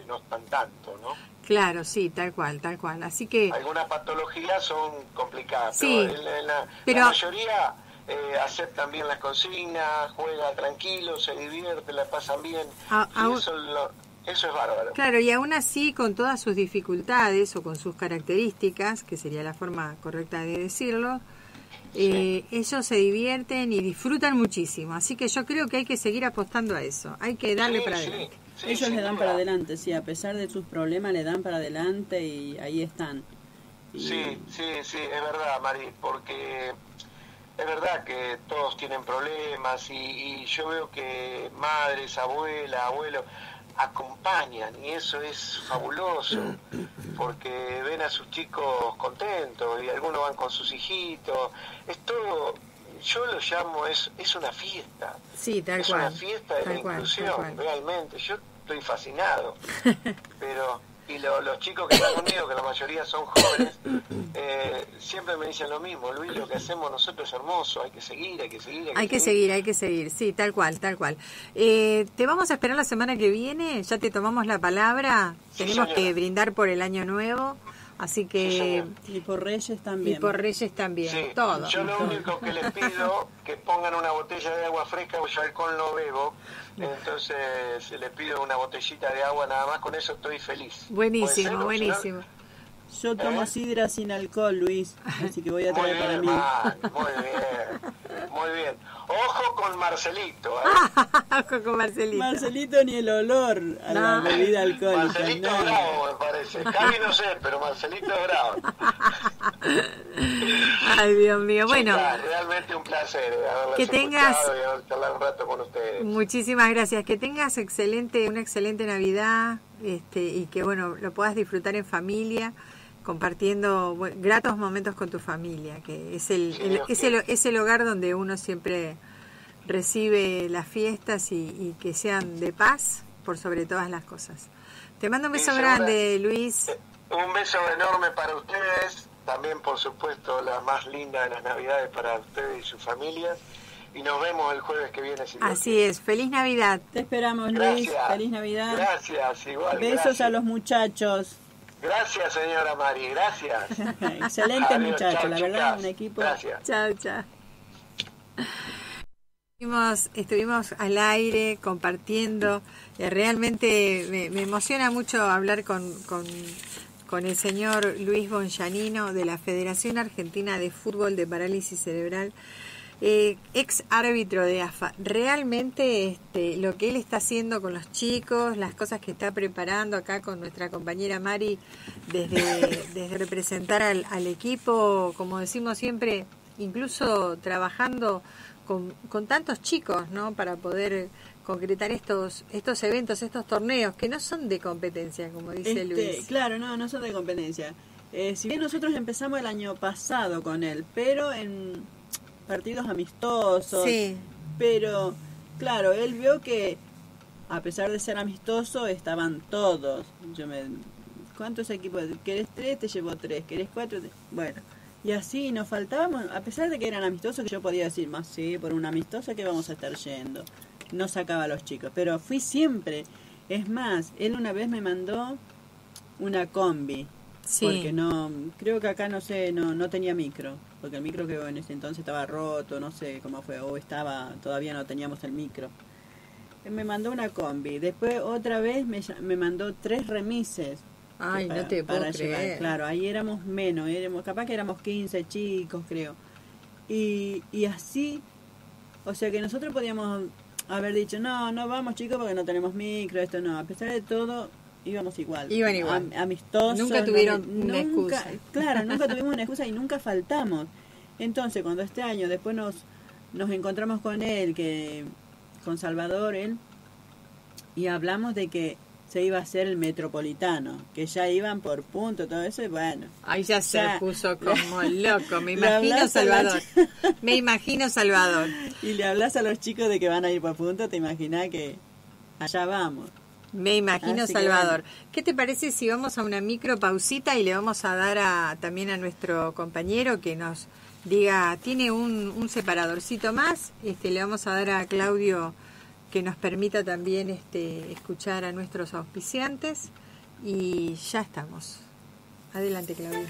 S7: no están tanto, ¿no?
S4: Claro, sí, tal cual, tal cual. Así que...
S7: Algunas patologías son complicadas,
S4: sí,
S7: pero, en, en la,
S4: pero...
S7: la mayoría eh, aceptan bien las consignas, juega tranquilo, se divierte, la pasan bien.
S4: A,
S7: y
S4: a,
S7: eso, lo, eso es bárbaro.
S4: Claro, y aún así, con todas sus dificultades o con sus características, que sería la forma correcta de decirlo, Eh, sí. ellos se divierten y disfrutan muchísimo, así que yo creo que hay que seguir apostando a eso, hay que darle
S7: sí,
S4: para
S7: sí,
S4: adelante.
S5: Sí, ellos le dan duda. para adelante, sí, a pesar de sus problemas le dan para adelante y ahí están. Y...
S7: Sí, sí, sí, es verdad, Mari, porque es verdad que todos tienen problemas y, y yo veo que madres, abuelas, abuelos acompañan y eso es fabuloso porque ven a sus chicos contentos y algunos van con sus hijitos, es todo, yo lo llamo, es es una fiesta,
S4: sí, tal
S7: es
S4: cual,
S7: una fiesta de la
S4: cual,
S7: inclusión, realmente, yo estoy fascinado, pero y lo, los chicos que están conmigo, que la mayoría son jóvenes, eh, siempre me dicen lo mismo, Luis, lo que hacemos nosotros es hermoso, hay que seguir, hay que seguir, hay que,
S4: hay que
S7: seguir.
S4: seguir, hay que seguir, sí, tal cual, tal cual. Eh, te vamos a esperar la semana que viene, ya te tomamos la palabra,
S7: sí,
S4: tenemos
S7: señora.
S4: que brindar por el año nuevo, así que...
S5: Sí, y por Reyes también.
S4: Y por Reyes también,
S7: sí.
S4: todo.
S7: Yo lo
S4: todo.
S7: único que les pido, que pongan una botella de agua fresca, yo alcohol no bebo, entonces les pido una botellita de agua nada más, con eso estoy feliz.
S4: Buenísimo, buenísimo.
S5: Yo tomo ¿Eh? sidra sin alcohol, Luis, así que voy a traer para mí.
S7: Man, muy bien, muy bien. Ojo con Marcelito, ¿eh?
S4: Ojo con Marcelito.
S5: Marcelito ni el olor a no. la bebida alcohólica.
S7: Marcelito
S5: no.
S7: bravo, me parece. Javi no sé, pero Marcelito bravo.
S4: Ay, Dios mío. Bueno,
S7: Chica, realmente un placer eh,
S4: que tengas
S7: y haber charlado un rato con ustedes.
S4: Muchísimas gracias. Que tengas excelente, una excelente Navidad, este, y que bueno lo puedas disfrutar en familia, compartiendo bueno, gratos momentos con tu familia, que es el, sí, el es, el es el hogar donde uno siempre recibe las fiestas y, y que sean de paz por sobre todas las cosas. Te mando un beso sí, grande, Luis.
S7: Un beso enorme para ustedes, también por supuesto la más linda de las Navidades para ustedes y su familia. Y nos vemos el jueves que viene. Si
S4: Así Dios. es, feliz Navidad.
S5: Te esperamos, Luis.
S7: Gracias.
S5: Feliz Navidad.
S7: Gracias, igual.
S5: Besos
S7: gracias.
S5: a los muchachos.
S7: Gracias, señora Mari, gracias.
S5: Excelente muchacho, la verdad, chicas. Un equipo.
S7: Gracias.
S4: Chao, chao. Estuvimos, estuvimos al aire compartiendo. Eh, realmente me, me emociona mucho hablar con, con, con el señor Luis Bonjanino de la Federación Argentina de Fútbol de Parálisis Cerebral. Eh, ex árbitro de A F A. Realmente este, lo que él está haciendo con los chicos, las cosas que está preparando acá con nuestra compañera Mari, desde, desde representar al, al equipo, como decimos siempre, incluso trabajando con, con tantos chicos, ¿no? Para poder concretar estos estos eventos, estos torneos que no son de competencia, como dice
S5: este,
S4: Luis.
S5: Claro, no, no son de competencia. Eh, si bien nosotros empezamos el año pasado con él, pero en partidos amistosos,
S4: sí.
S5: Pero claro, él vio que a pesar de ser amistoso estaban todos. Yo me, ¿cuántos equipos? ¿Querés tres? Te llevo tres. ¿Querés cuatro? Te... Bueno, y así nos faltábamos, a pesar de que eran amistosos, que yo podía decir, más sí, por un amistoso que vamos a estar yendo. No sacaba a los chicos, pero fui siempre. Es más, él una vez me mandó una combi.
S4: Sí.
S5: Porque no, creo que acá no sé, no, no tenía micro, porque el micro que en ese entonces estaba roto, no sé cómo fue, o estaba, todavía no teníamos el micro. Me mandó una combi, después otra vez me, me mandó tres remises.
S4: Ay,
S5: para,
S4: no te puedo
S5: para
S4: creer.
S5: Llevar. Claro, ahí éramos menos, éramos, capaz que éramos quince chicos, creo. Y, y así, o sea que nosotros podíamos haber dicho, no, no vamos chicos porque no tenemos micro, esto no, a pesar de todo... íbamos igual.
S4: Iban igual.
S5: Am, amistosos.
S4: Nunca tuvieron
S5: no,
S4: una
S5: nunca,
S4: excusa.
S5: Claro, nunca tuvimos una excusa y nunca faltamos. Entonces, cuando este año después nos nos encontramos con él, que con Salvador, él, y hablamos de que se iba a hacer el Metropolitano, que ya iban por punto, todo eso, y bueno.
S4: Ahí ya se
S5: ya,
S4: puso como loco, me imagino Salvador. Me imagino Salvador.
S5: Y le hablas a los chicos de que van a ir por punto, te imaginás que allá vamos.
S4: Me imagino
S5: Así
S4: Salvador.
S5: Que bueno.
S4: ¿Qué te parece si vamos a una micro pausita y le vamos a dar a, también a nuestro compañero que nos diga, tiene un, un separadorcito más, este le vamos a dar a Claudio que nos permita también este, escuchar a nuestros auspiciantes. Y ya estamos. Adelante, Claudia.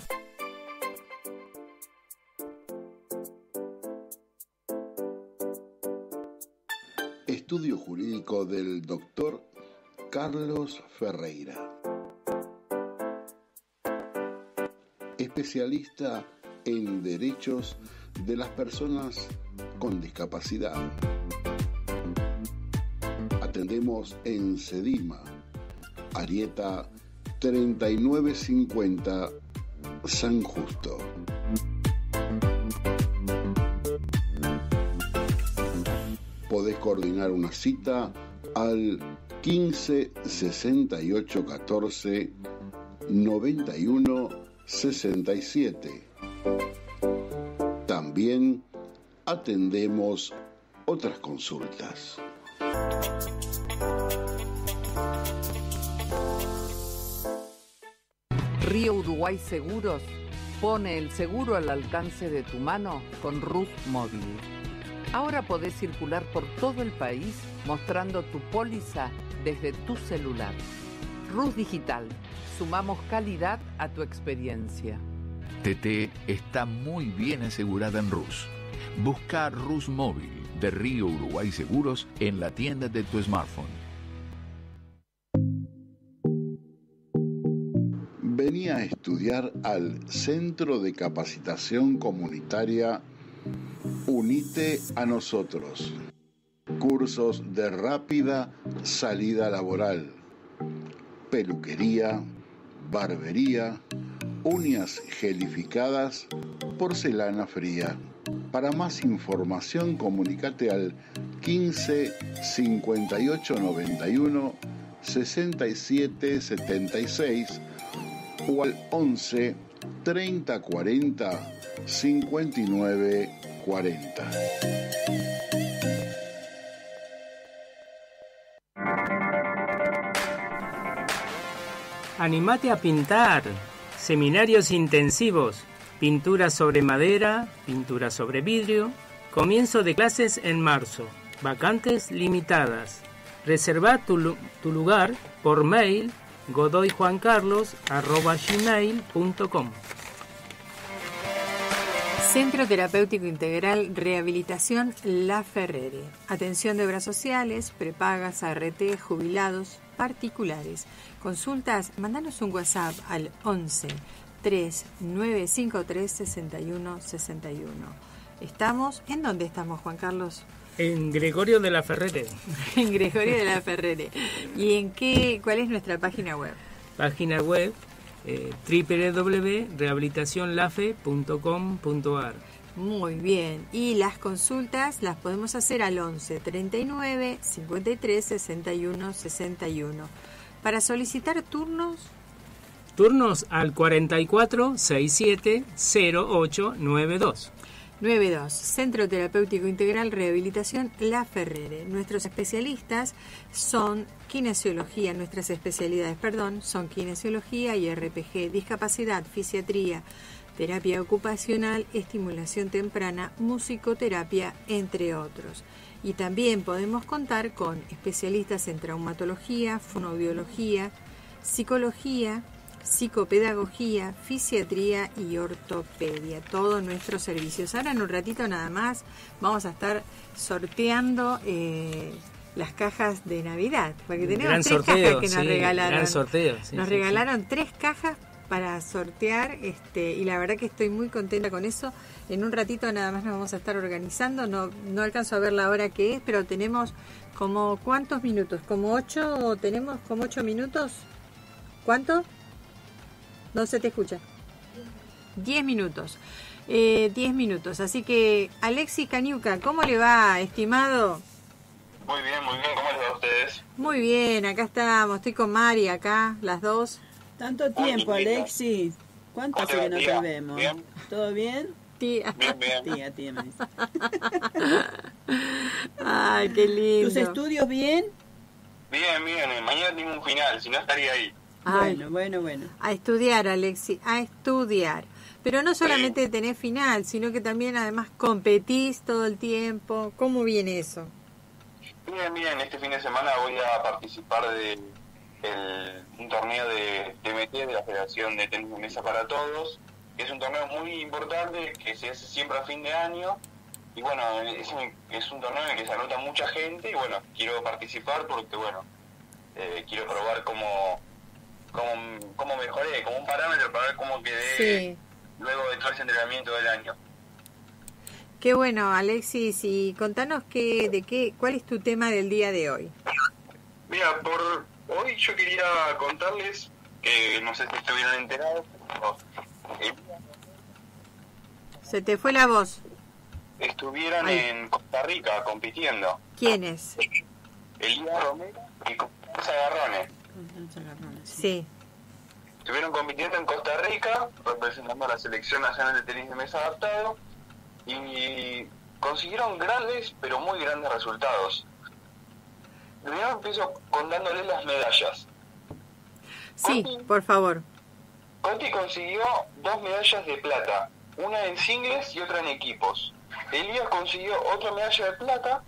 S1: Estudio jurídico del doctor Carlos Ferreira. Especialista en derechos de las personas con discapacidad. Atendemos en Sedima, Arieta treinta y nueve cincuenta, San Justo. Podés coordinar una cita al quince sesenta y ocho catorce noventa y uno sesenta y siete. También atendemos otras consultas.
S2: Río Uruguay Seguros pone el seguro al alcance de tu mano con Rus Móvil. Ahora podés circular por todo el país mostrando tu póliza desde tu celular. Rus Digital. Sumamos calidad a tu experiencia.
S3: T T está muy bien asegurada en Rus. Busca Rus Móvil de Río Uruguay Seguros en la tienda de tu smartphone.
S1: Vení a estudiar al Centro de Capacitación Comunitaria Unite a Nosotros. Cursos de rápida salida laboral. Peluquería, barbería, uñas gelificadas, porcelana fría. Para más información, comunícate al quince cincuenta y ocho noventa y uno sesenta y siete setenta y seis o al once treinta cuarenta cincuenta y nueve cuarenta.
S6: Animate a pintar. Seminarios intensivos. Pintura sobre madera, pintura sobre vidrio. Comienzo de clases en marzo. Vacantes limitadas. Reserva tu, tu lugar por mail godoyjuancarlos arroba gmail punto com.
S4: Centro Terapéutico Integral Rehabilitación La Ferrere. Atención de obras sociales, prepagas, A R T, jubilados, particulares. Consultas, mandanos un WhatsApp al once tres nueve cinco tres sesenta y uno sesenta y uno. Estamos, ¿en dónde estamos, Juan Carlos?
S6: En Gregorio de la Ferrere.
S4: En Gregorio de la Ferrere. ¿Y en qué, cuál es nuestra página web?
S6: Página web eh, doble u doble u doble u punto rehabilitación lafe punto com punto a r.
S4: Muy bien. Y las consultas las podemos hacer al once treinta y nueve cincuenta y tres sesenta y uno sesenta y uno. Para solicitar turnos...
S6: Turnos al cuarenta y cuatro sesenta y siete cero ocho noventa y dos.
S4: noventa y dos. Centro Terapéutico Integral Rehabilitación La Ferrere. Nuestros especialistas son kinesiología, nuestras especialidades, perdón, son kinesiología y R P G, discapacidad, fisiatría, terapia ocupacional, estimulación temprana, musicoterapia, entre otros. Y también podemos contar con especialistas en traumatología, fonoaudiología, psicología, psicopedagogía, fisiatría y ortopedia, todos nuestros servicios. Ahora en un ratito nada más vamos a estar sorteando eh, las cajas de Navidad, porque tenemos
S6: gran
S4: tres
S6: sorteo,
S4: cajas que nos
S6: sí,
S4: regalaron.
S6: Gran sorteo, sí,
S4: nos
S6: sí,
S4: regalaron
S6: sí.
S4: tres cajas para sortear, este, y la verdad que estoy muy contenta con eso. En un ratito nada más nos vamos a estar organizando, no, no alcanzo a ver la hora que es, pero tenemos como, ¿cuántos minutos? ¿Como ocho? ¿Tenemos como ocho minutos? ¿Cuánto? No se te escucha. Diez minutos. Eh, diez minutos. Así que, Alexis Cañuca, ¿cómo le va, estimado?
S8: Muy bien, muy bien. ¿Cómo les va a ustedes?
S4: Muy bien, acá estamos. Estoy con Mari acá, las dos.
S5: Tanto tiempo, Alexis. ¿Cuánto hace que no te vemos?
S8: ¿Bien?
S5: ¿Todo bien?
S4: Tía.
S8: Bien, bien.
S5: Tía, tía, me dice.
S4: Ay, qué lindo.
S5: ¿Tus estudios bien?
S8: Bien, bien. Mañana tengo un final, si no estaría ahí.
S4: Ay,
S5: Bueno, bueno, bueno.
S4: a estudiar, Alexi, a estudiar. Pero no solamente tenés final, sino que también además competís todo el tiempo. ¿Cómo viene eso?
S8: Bien, bien, este fin de semana voy a participar de el, un torneo de T M T, de la Federación de Tenis de Mesa para Todos, que es un torneo muy importante que se hace siempre a fin de año, y bueno, es un, es un torneo en el que se anota mucha gente, y bueno, quiero participar porque bueno, eh, quiero probar cómo, cómo, cómo mejoré, como un parámetro para ver cómo quedé
S4: Sí.
S8: luego de todo ese entrenamiento del año.
S4: Qué bueno, Alexis, y contanos qué, de qué, cuál es tu tema del día de hoy.
S8: Mira, por hoy yo quería contarles, que no sé si estuvieron enterados, pero, eh,
S4: Se te fue la voz.
S8: estuvieron
S4: Ay.
S8: en Costa Rica compitiendo.
S4: ¿Quiénes?
S8: Elías Romero y Constanza Garrone.
S4: Sí.
S8: Estuvieron compitiendo en Costa Rica, representando a la Selección Nacional de Tenis de Mesa Adaptado, y consiguieron grandes, pero muy grandes resultados. Primero empiezo contándoles las medallas.
S4: Sí,
S8: Conti,
S4: por favor.
S8: Conti consiguió dos medallas de plata, una en singles y otra en equipos. Elías consiguió otra medalla de plata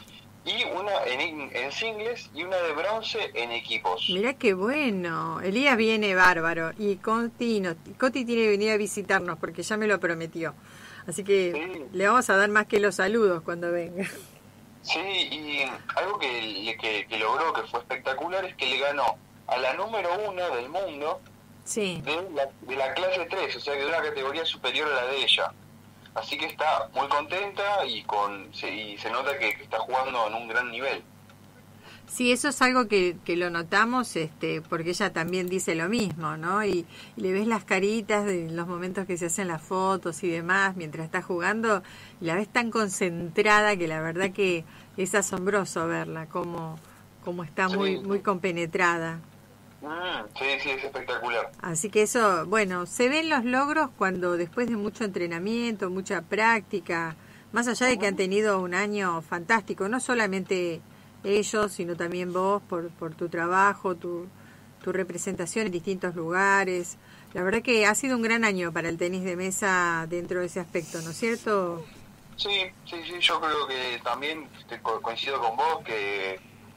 S8: y una en, en singles y una de bronce en equipos.
S4: Mirá qué bueno. Elías viene bárbaro y Coti, no, Coti tiene que venir a visitarnos porque ya me lo prometió. Así que
S8: Sí.
S4: le vamos a dar más que los saludos cuando venga.
S8: Sí, y algo que, que, que logró, que fue espectacular, es que le ganó a la número uno del mundo
S4: Sí.
S8: de la, de la clase tres, o sea que de una categoría superior a la de ella. Así que está muy contenta y con se, y se nota que, que está jugando en un gran nivel.
S4: Sí, eso es algo que, que lo notamos, este, porque ella también dice lo mismo, ¿no? Y, y le ves las caritas de los momentos que se hacen las fotos y demás mientras está jugando, y la ves tan concentrada que la verdad que es asombroso verla, como, como está
S8: Sí.
S4: muy, muy compenetrada.
S8: Mm, sí, sí, es espectacular.
S4: Así que eso, bueno, se ven los logros cuando después de mucho entrenamiento, mucha práctica, más allá de que han tenido un año fantástico, no solamente ellos, sino también vos por, por tu trabajo, tu, tu representación en distintos lugares. La verdad que ha sido un gran año para el tenis de mesa dentro de ese aspecto, ¿no es cierto?
S8: Sí, sí, sí, yo creo que también este, co- coincido con vos que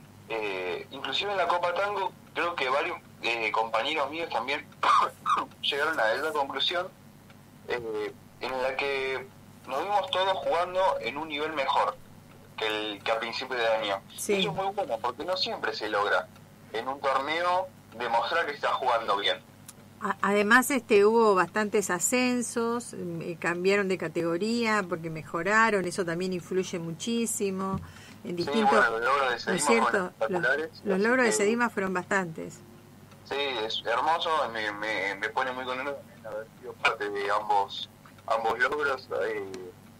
S8: eh, inclusive en la Copa Tango creo que varios eh, compañeros míos también llegaron a esa conclusión eh, en la que nos vimos todos jugando en un nivel mejor que, el, que a principio de año.
S4: Sí.
S8: Eso es muy bueno porque no siempre se logra en un torneo demostrar que está jugando bien.
S4: A- Además, este, hubo bastantes ascensos, eh, cambiaron de categoría porque mejoraron, eso también influye muchísimo. En distintos,
S8: bueno, los logros de
S4: ¿no es
S8: Sedima
S4: cierto?
S8: fueron
S4: Los,
S8: espectaculares,
S4: los
S8: así
S4: logros de
S8: que-
S4: Sedima fueron bastantes.
S8: Sí, es hermoso, me, me, me pone muy contento también haber sido parte de ambos ambos logros. eh,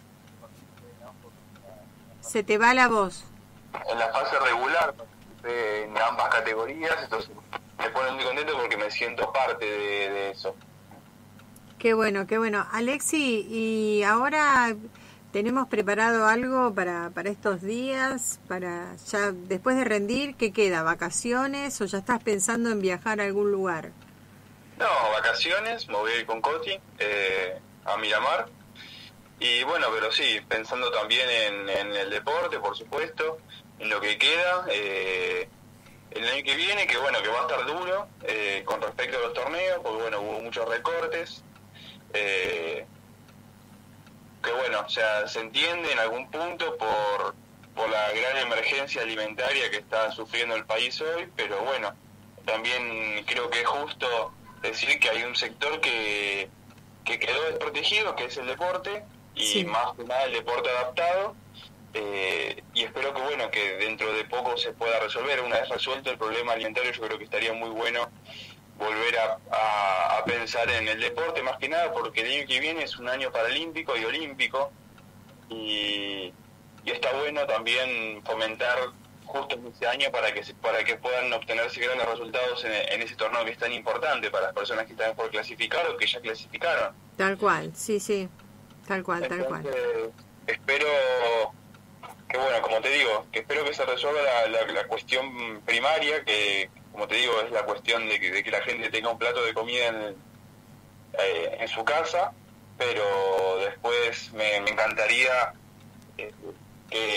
S4: Se te va la voz.
S8: en la fase regular participé en ambas categorías, entonces me pone muy contento porque me siento parte de, de eso.
S4: Qué bueno, qué bueno. Alexi, y ahora tenemos preparado algo para, para estos días, para ya después de rendir, ¿qué queda? ¿Vacaciones o ya estás pensando en viajar a algún lugar?
S8: No, vacaciones, me voy a ir con Coti eh, a Miramar. Y bueno, pero sí, pensando también en, en el deporte, por supuesto, en lo que queda, eh, el año que viene, que bueno, que va a estar duro eh, con respecto a los torneos, porque bueno, hubo muchos recortes, eh, que bueno, o sea, se entiende en algún punto por, por la gran emergencia alimentaria que está sufriendo el país hoy, pero bueno, también creo que es justo decir que hay un sector que, que quedó desprotegido, que es el deporte, y
S4: Sí.
S8: más que nada el deporte adaptado, eh, y espero que bueno, que dentro de poco se pueda resolver. Una vez resuelto el problema alimentario, yo creo que estaría muy bueno volver a, a, a pensar en el deporte, más que nada porque el año que viene es un año paralímpico y olímpico, y, y está bueno también fomentar justo en ese año para que se, para que puedan obtenerse grandes resultados en, en ese torneo que es tan importante para las personas que están por clasificar o que ya clasificaron.
S4: Tal cual, sí, sí, tal cual, tal cual.
S8: Entonces, espero que, bueno, como te digo, que espero que se resuelva la, la, la cuestión primaria, que, como te digo, es la cuestión de que, de que la gente tenga un plato de comida en, eh, en su casa, pero después me, me encantaría eh, que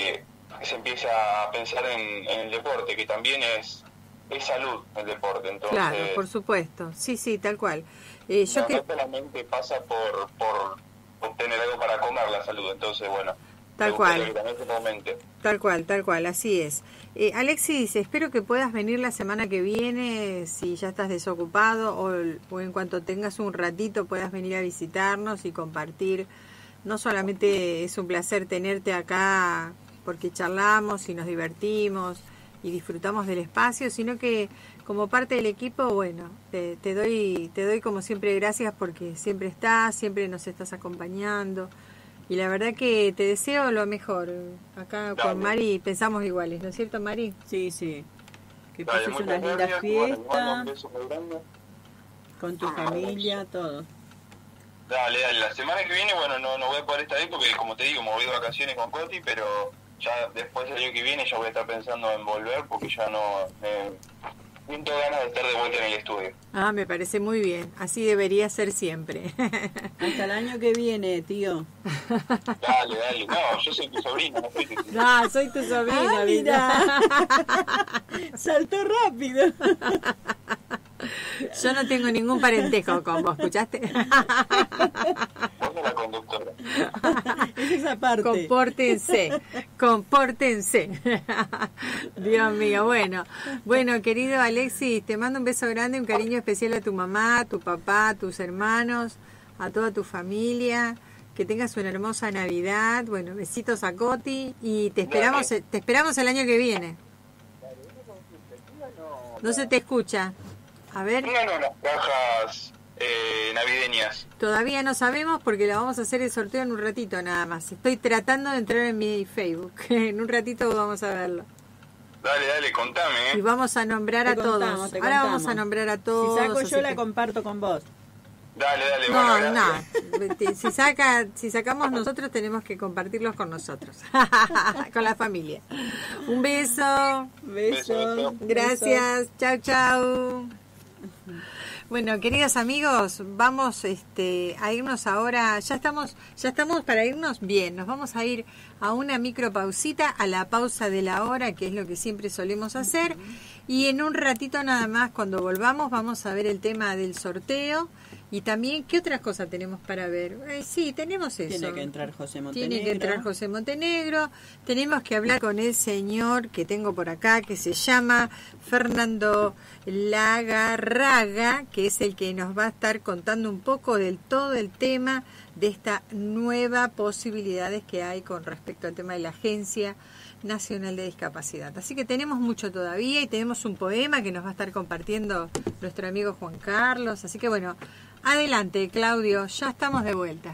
S8: se empieza a pensar en, en el deporte, que también es, es salud el deporte. Entonces,
S4: claro, por supuesto. Sí, sí, tal cual. Eh, yo
S8: no,
S4: que...
S8: no solamente pasa por, por obtener algo para comer la salud, entonces bueno,
S4: Tal cual.
S8: que también se aumente.
S4: Tal cual, tal cual, así es. Eh, Alexis, espero que puedas venir la semana que viene, si ya estás desocupado o, o en cuanto tengas un ratito puedas venir a visitarnos y compartir. No solamente es un placer tenerte acá porque charlamos y nos divertimos y disfrutamos del espacio, sino que como parte del equipo, bueno, te, te doy te doy como siempre gracias porque siempre estás, siempre nos estás acompañando. Y la verdad que te deseo lo mejor. Acá
S8: Dale.
S4: con Mari pensamos iguales, ¿no es cierto, Mari?
S5: Sí, sí. Que
S8: Dale,
S5: pases
S8: muchas
S5: unas lindas
S8: gracias, bueno, te mando
S5: fiestas
S8: un beso muy grande.
S5: con tu familia, todo.
S8: Dale, dale, la semana que viene, bueno, no, no voy a poder estar ahí porque, como te digo, me voy de vacaciones con Coti, pero ya después del año que viene ya voy a estar pensando en volver porque ya no... Me siento ganas de estar de vuelta en el estudio.
S4: Ah, me parece muy bien. Así debería ser siempre.
S5: Hasta el año que viene, tío.
S8: Dale, dale. No, yo soy tu sobrino, no soy tu tío.
S4: No, soy tu sobrina,
S5: Ah,
S4: mira.
S5: Saltó rápido.
S4: Yo no tengo ningún parentesco con vos, ¿escuchaste?
S8: Vos sos la conductora.
S5: Es esa parte.
S4: Compórtense, compórtense. Dios mío, bueno. Bueno, querido Alexis, te mando un beso grande, un cariño especial a tu mamá, a tu papá, a tus hermanos, a toda tu familia. Que tengas una hermosa Navidad. Bueno, besitos a Coti y te esperamos, te esperamos el año que viene. No se te escucha. A ver.
S8: No, no, las cajas eh, navideñas.
S4: Todavía no sabemos porque la vamos a hacer el sorteo en un ratito nada más. Estoy tratando de entrar en mi Facebook. En un ratito vamos a verlo.
S8: Dale, dale, contame, ¿eh?
S4: Y vamos a nombrar
S5: Te
S4: a
S5: contamos,
S4: todos.
S5: te
S4: Ahora
S5: contamos.
S4: vamos a nombrar a todos.
S5: Si saco yo,
S4: así
S5: la
S4: que-
S5: comparto con vos.
S8: Dale, dale,
S4: No,
S8: bueno, gracias.
S4: no. Si saca, si sacamos nosotros tenemos que compartirlos con nosotros, con la familia. Un beso.
S5: Besos.
S8: Beso.
S4: Gracias. Chau, chau. Bueno, queridos amigos, vamos este, a irnos ahora. Ya estamos, ya estamos para irnos bien. Nos vamos a ir a una micropausita, a la pausa de la hora, que es lo que siempre solemos hacer. Y en un ratito nada más, cuando volvamos, vamos a ver el tema del sorteo. Y también, ¿qué otras cosas tenemos para ver? Eh, sí, tenemos eso.
S5: Tiene que entrar José Montenegro.
S4: Tiene que entrar José Montenegro. Tenemos que hablar con el señor que tengo por acá, que se llama Fernando Lagarraga, que es el que nos va a estar contando un poco del todo el tema de esta nueva posibilidades que hay con respecto al tema de la Agencia Nacional de Discapacidad. Así que tenemos mucho todavía y tenemos un poema que nos va a estar compartiendo nuestro amigo Juan Carlos. Así que bueno, adelante, Claudio, ya estamos de vuelta.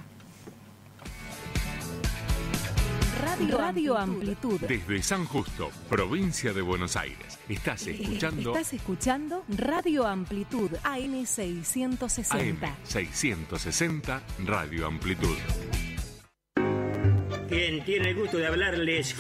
S9: Radio, Radio Amplitud.
S10: Desde San Justo, provincia de Buenos Aires. Estás escuchando
S9: Estás escuchando Radio Amplitud A M seiscientos sesenta.
S10: A M seiscientos sesenta Radio Amplitud.
S11: Quien tiene el gusto de hablarles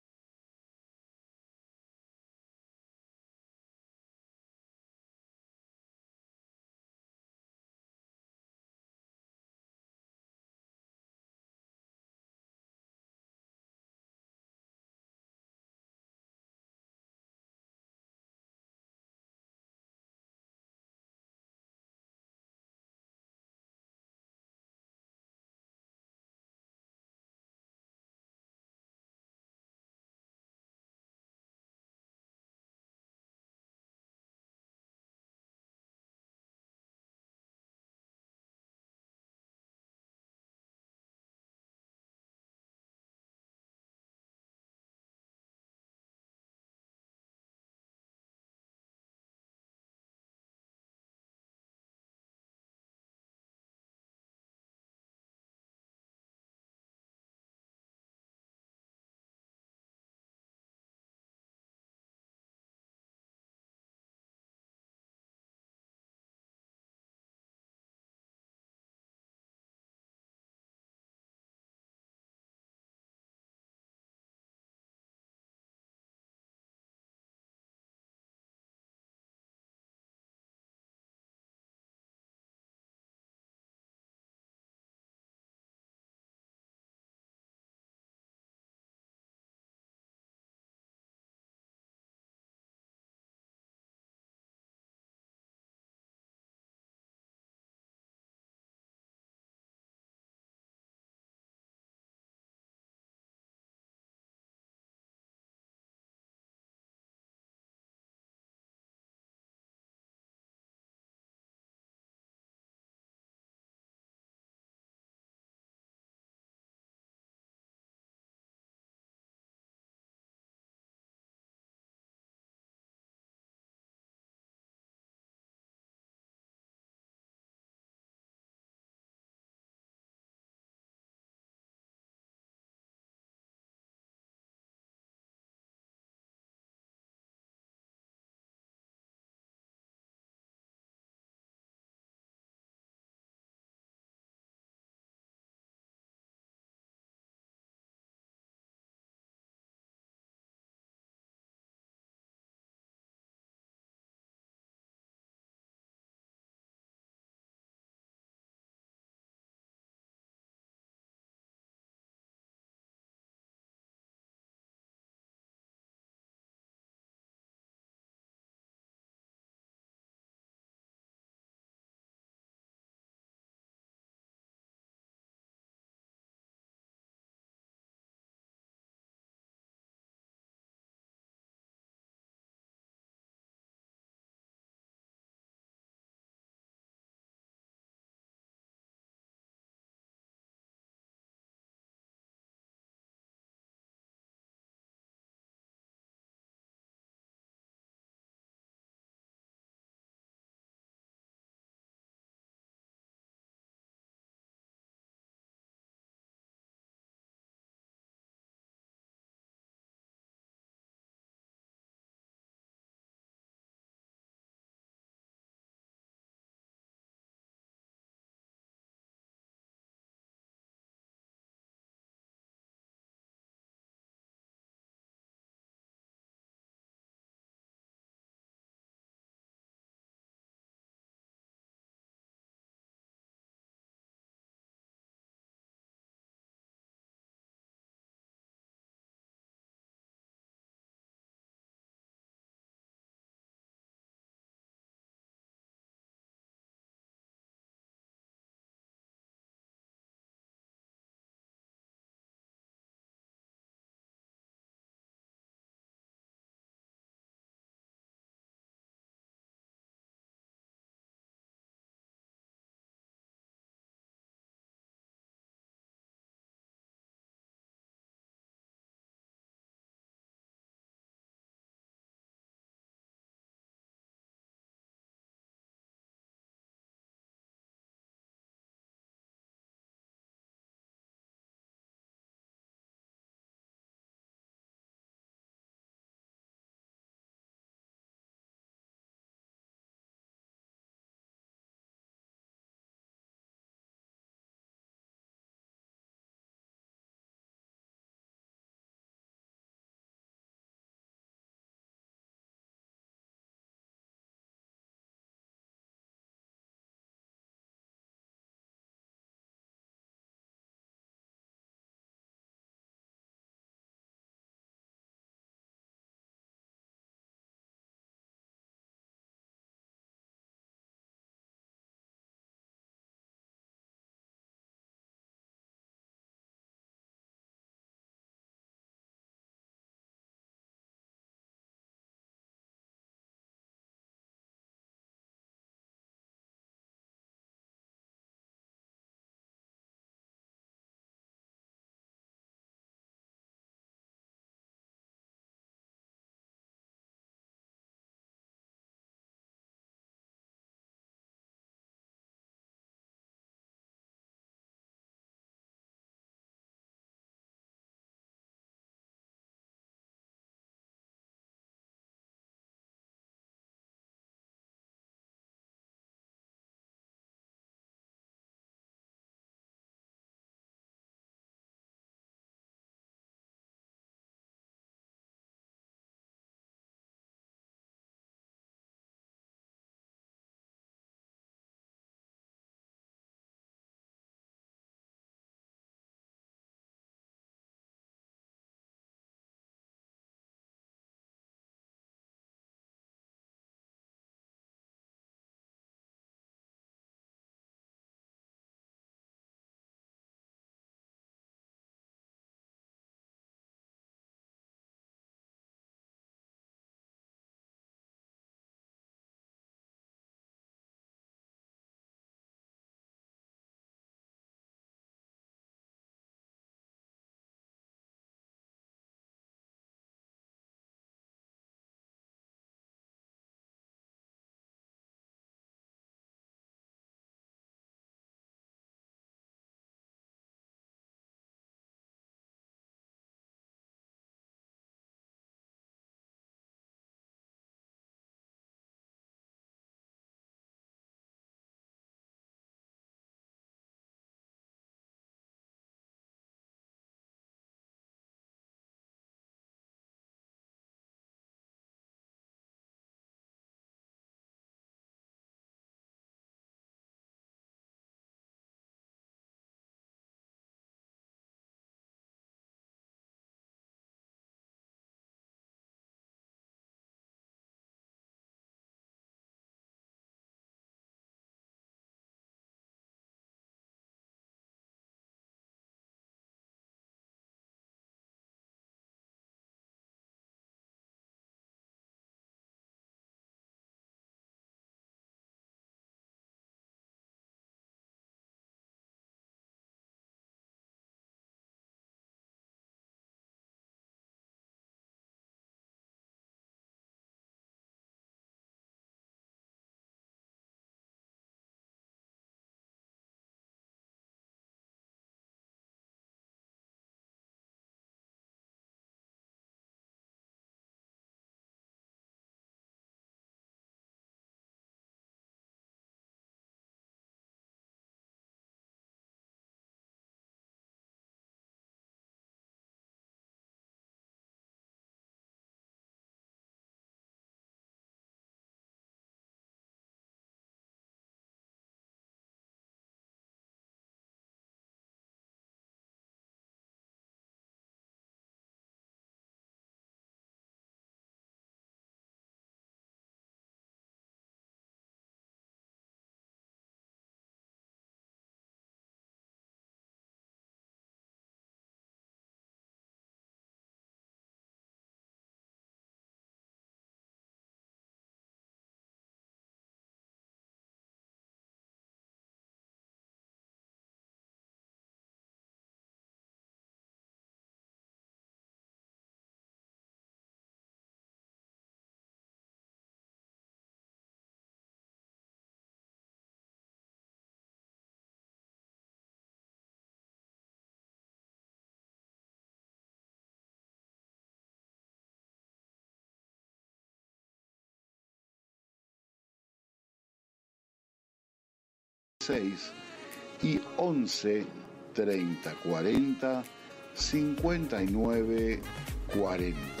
S1: seis y once treinta cuarenta cincuenta y nueve cuarenta.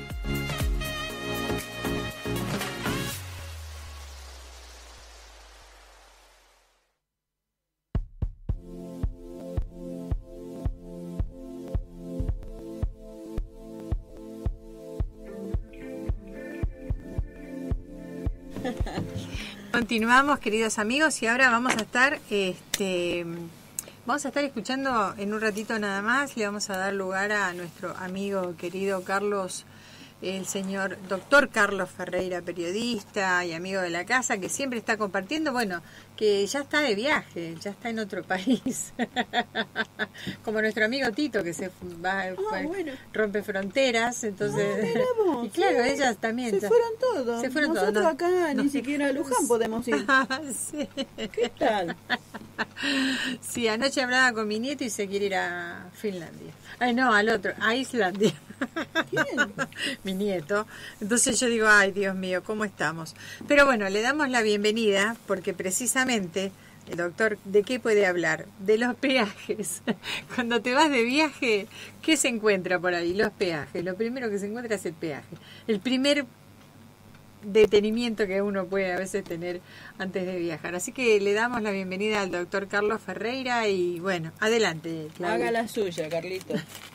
S4: Continuamos, queridos amigos, y ahora vamos a estar este vamos a estar escuchando en un ratito nada más. Le vamos a dar lugar a nuestro amigo querido Carlos, el señor doctor Carlos Ferreira, periodista y amigo de la casa, que siempre está compartiendo, bueno, que ya está de viaje, ya está en otro país, como nuestro amigo Tito, que se va,
S5: ah,
S4: fue,
S5: bueno.
S4: rompe fronteras, entonces,
S5: ah, vos,
S4: y claro,
S5: sí,
S4: ellas también.
S5: Se
S4: ya,
S5: fueron todos,
S4: se fueron
S5: nosotros
S4: todos, no,
S5: acá
S4: no,
S5: ni siquiera a Luján podemos ir.
S4: Sí.
S5: ¿Qué tal?
S4: Sí, anoche hablaba con mi nieto y se quiere ir a Finlandia. Ay, no, al otro, a Islandia.
S5: ¿Quién?
S4: Mi nieto. Entonces yo digo, ay, Dios mío, ¿cómo estamos? Pero bueno, le damos la bienvenida porque precisamente el doctor, ¿de qué puede hablar? De los peajes. Cuando te vas de viaje, ¿qué se encuentra por ahí? Los peajes. Lo primero que se encuentra es el peaje. El primer detenimiento que uno puede a veces tener antes de viajar. Así que le damos la bienvenida al doctor Carlos Ferreira y bueno, adelante, Claudia.
S5: Haga la suya, Carlito.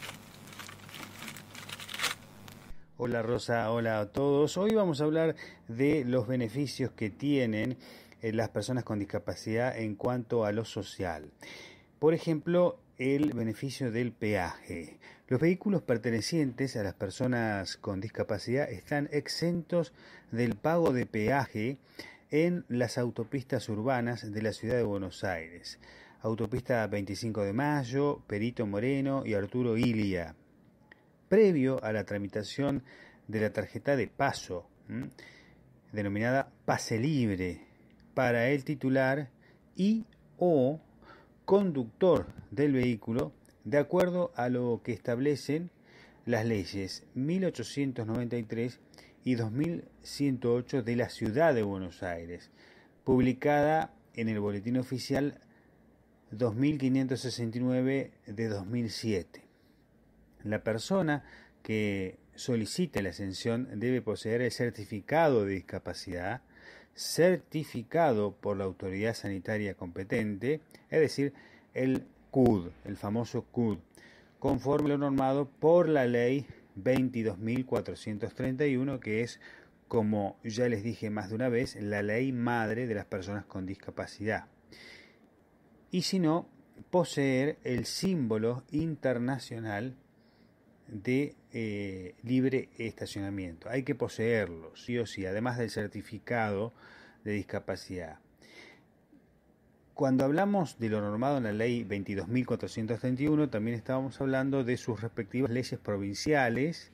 S12: Hola Rosa, hola a todos. Hoy vamos a hablar de los beneficios que tienen eh, las personas con discapacidad en cuanto a lo social. Por ejemplo, el beneficio del peaje. Los vehículos pertenecientes a las personas con discapacidad están exentos del pago de peaje en las autopistas urbanas de la ciudad de Buenos Aires. Autopista veinticinco de Mayo, Perito Moreno y Arturo Illia. Previo a la tramitación de la tarjeta de paso, ¿m? denominada Pase Libre, para el titular y o conductor del vehículo, de acuerdo a lo que establecen las leyes mil ochocientos noventa y tres y dos mil ciento ocho de la Ciudad de Buenos Aires, publicada en el Boletín Oficial dos mil quinientos sesenta y nueve de dos mil siete. La persona que solicite la exención debe poseer el certificado de discapacidad certificado por la autoridad sanitaria competente, es decir, el C U D, el famoso C U D, conforme lo normado por la ley veintidós mil cuatrocientos treinta y uno, que es, como ya les dije más de una vez, la ley madre de las personas con discapacidad. Y si no, poseer el símbolo internacional de eh, libre estacionamiento. Hay que poseerlo, sí o sí, además del certificado de discapacidad. Cuando hablamos de lo normado en la ley veintidós mil cuatrocientos treinta y uno, también estábamos hablando de sus respectivas leyes provinciales,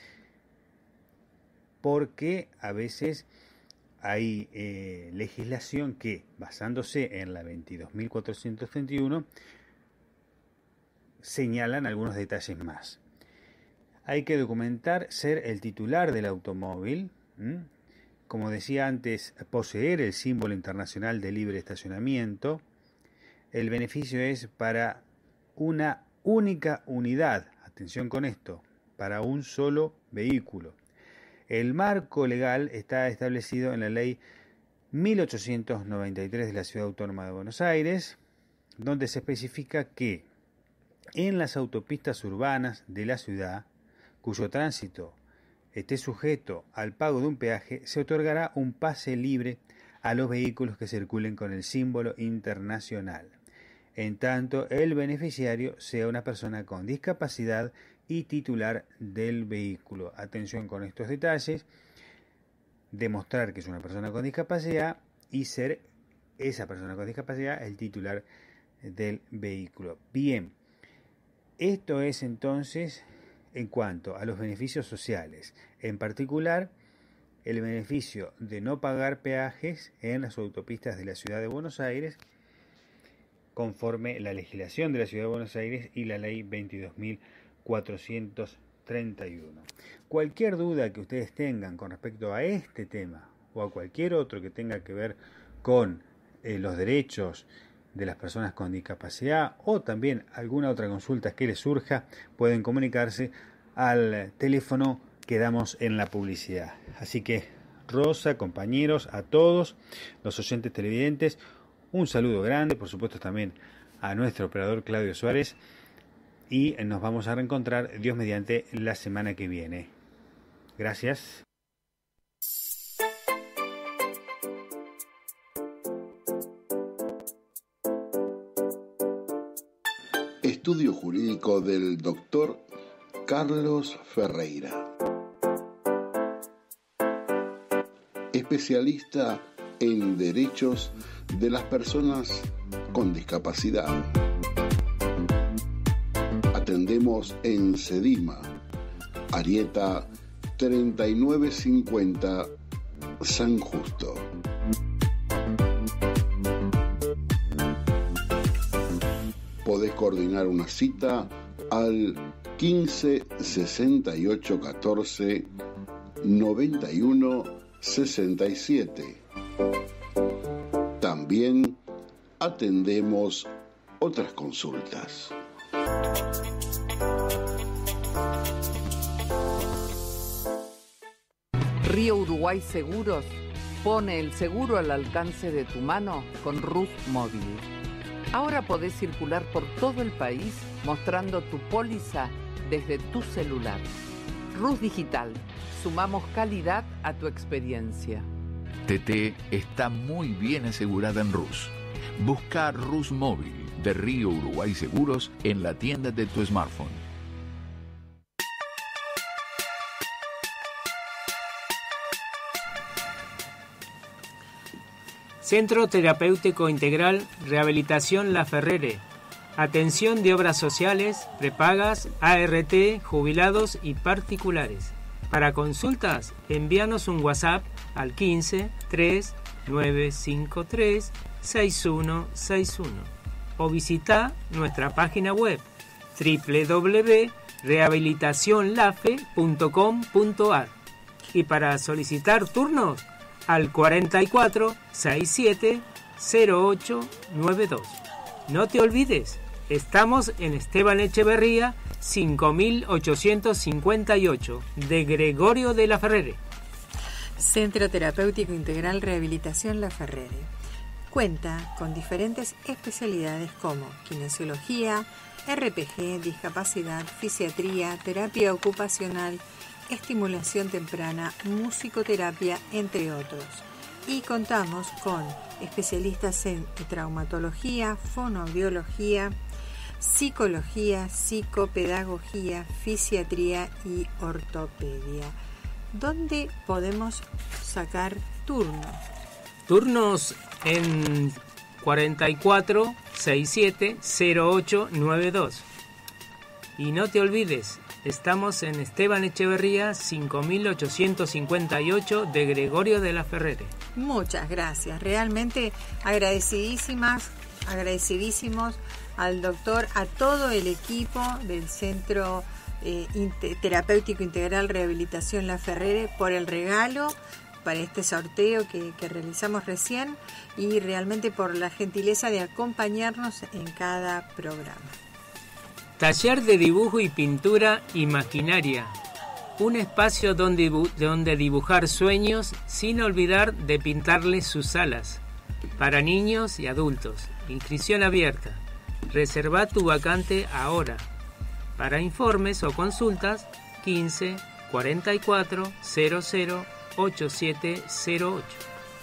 S12: porque a veces hay eh, legislación que, basándose en la veintidós mil cuatrocientos treinta y uno, señalan algunos detalles más. Hay que documentar ser el titular del automóvil, ¿m? Como decía antes, poseer el símbolo internacional de libre estacionamiento. El beneficio es para una única unidad, atención con esto, para un solo vehículo. El marco legal está establecido en la ley mil ochocientos noventa y tres de la Ciudad Autónoma de Buenos Aires, donde se especifica que en las autopistas urbanas de la ciudad, cuyo tránsito esté sujeto al pago de un peaje, se otorgará un pase libre a los vehículos que circulen con el símbolo internacional, en tanto el beneficiario sea una persona con discapacidad y titular del vehículo. Atención con estos detalles: demostrar que es una persona con discapacidad y ser esa persona con discapacidad el titular del vehículo. Bien, esto es entonces en cuanto a los beneficios sociales, en particular el beneficio de no pagar peajes en las autopistas de la Ciudad de Buenos Aires, conforme la legislación de la Ciudad de Buenos Aires y la ley veintidós mil cuatrocientos treinta y uno. Cualquier duda que ustedes tengan con respecto a este tema o a cualquier otro que tenga que ver con eh, los derechos de las personas con discapacidad o también alguna otra consulta que les surja, pueden comunicarse al teléfono que damos en la publicidad. Así que Rosa, compañeros, a todos los oyentes televidentes, un saludo grande, por supuesto también a nuestro operador Claudio Suárez, y nos vamos a reencontrar, Dios mediante, la semana que viene. Gracias.
S1: Estudio jurídico del doctor Carlos Ferreira. Especialista en derechos de las personas con discapacidad. Atendemos en Sedima, Arieta treinta y nueve cincuenta, San Justo. Podés coordinar una cita al quince sesenta y ocho catorce noventa y uno sesenta y siete. También atendemos otras consultas.
S2: Río Uruguay Seguros pone el seguro al alcance de tu mano con Rus Móvil. Ahora podés circular por todo el país mostrando tu póliza desde tu celular. Rus Digital. Sumamos calidad a tu experiencia.
S3: T T está muy bien asegurada en Rus. Busca Rus Móvil de Río Uruguay Seguros en la tienda de tu smartphone.
S6: Centro Terapéutico Integral Rehabilitación La Ferrere. Atención de obras sociales, prepagas, A R T, jubilados y particulares. Para consultas, envíanos un WhatsApp al quince tres nueve cinco tres seis uno seis uno o visita nuestra página web doble u doble u doble u punto rehabilitación lafe punto com punto a r y para solicitar turnos al cuarenta y cuatro sesenta y siete cero ocho noventa y dos. No te olvides, estamos en Esteban Echeverría cinco mil ochocientos cincuenta y ocho de Gregorio de la Ferrere.
S4: Centro Terapéutico Integral Rehabilitación La Ferrere. Cuenta con diferentes especialidades como kinesiología, R P G, discapacidad, fisiatría, terapia ocupacional, estimulación temprana, musicoterapia, entre otros. Y contamos con especialistas en traumatología, fonoaudiología, psicología, psicopedagogía, fisiatría y ortopedia. ¿Dónde podemos sacar turnos?
S6: Turnos en cuarenta y cuatro sesenta y siete cero ocho noventa y dos. Y no te olvides, estamos en Esteban Echeverría cinco mil ochocientos cincuenta y ocho de Gregorio de la Ferrere.
S4: Muchas gracias, realmente agradecidísimas, agradecidísimos al doctor, a todo el equipo del Centro eh, Terapéutico Integral Rehabilitación La Ferrere por el regalo para este sorteo que, que realizamos recién y realmente por la gentileza de acompañarnos en cada programa.
S6: Taller de dibujo y pintura Imaginaria. Un espacio donde, donde dibujar sueños sin olvidar de pintarles sus alas. Para niños y adultos. Inscripción abierta. Reserva tu vacante ahora. Para informes o consultas, quince cuarenta y cuatro cero cero ochenta y siete cero ocho.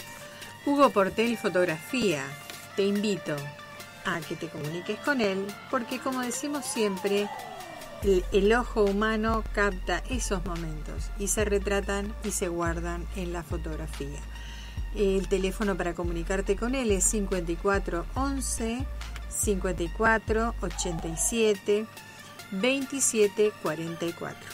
S4: Hugo Portel Fotografía. Te invito a que te comuniques con él, porque como decimos siempre, el, el ojo humano capta esos momentos y se retratan y se guardan en la fotografía. El teléfono para comunicarte con él es cincuenta y cuatro once cincuenta y cuatro ochenta y siete veintisiete cuarenta y cuatro.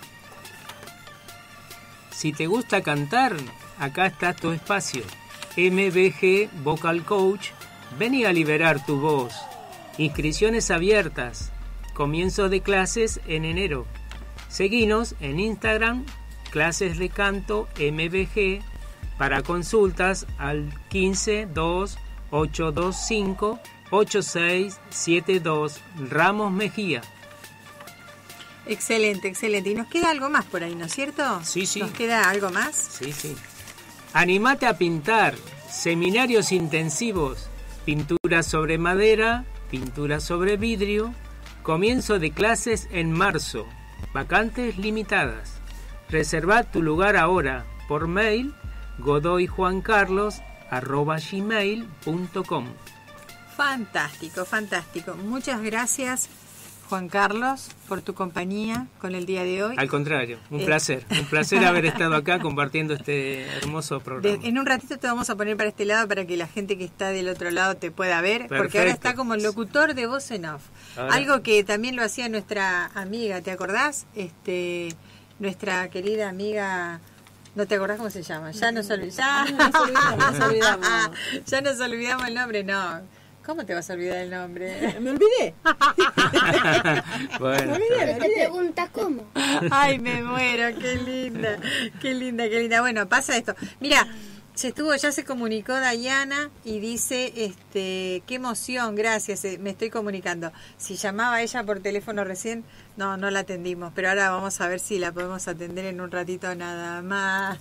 S6: Si te gusta cantar, acá está tu espacio. M B G Vocal Coach. Vení a liberar tu voz. Inscripciones abiertas. Comienzo de clases en enero. Seguinos en Instagram, Clases de Canto M B G. Para consultas al quince dos ocho dos cinco, ocho seis siete dos, Ramos Mejía.
S4: Excelente, excelente. Y nos queda algo más por ahí, ¿no es cierto?
S6: Sí, sí.
S4: ¿Nos queda algo más?
S6: Sí, sí. Animate a pintar. Seminarios intensivos. Pintura sobre madera, pintura sobre vidrio. Comienzo de clases en marzo. Vacantes limitadas. Reserva tu lugar ahora por mail godoyjuancarlos arroba gmail punto com.
S4: Fantástico, fantástico. Muchas gracias, Juan Carlos, por tu compañía con el día de hoy.
S6: Al contrario, un
S4: Eh.
S6: placer. Un placer haber estado acá compartiendo este hermoso programa.
S4: De- en un ratito te vamos a poner para este lado para que la gente que está del otro lado te pueda ver, porque
S6: Perfecto.
S4: ahora está como el locutor de voz en off.
S6: Ahora.
S4: Algo que también lo hacía nuestra amiga, ¿te acordás? Este, nuestra querida amiga, ¿no te acordás cómo se llama? Ya nos olvidamos. Ya,
S5: Nos olvidamos, nos olvidamos.
S4: ya nos olvidamos el nombre, no. ¿Cómo te vas a olvidar el nombre?
S5: Me olvidé.
S6: Bueno,
S5: Me olvidé, me
S13: Te
S5: olvidé.
S13: pregunta cómo.
S4: Ay, me muero, qué linda, qué linda, qué linda. Bueno, pasa esto. Mira, se estuvo, ya se comunicó Dayana y dice, este, qué emoción, gracias, eh, me estoy comunicando. Si llamaba ella por teléfono recién, no, no la atendimos, pero ahora vamos a ver si la podemos atender en un ratito nada más.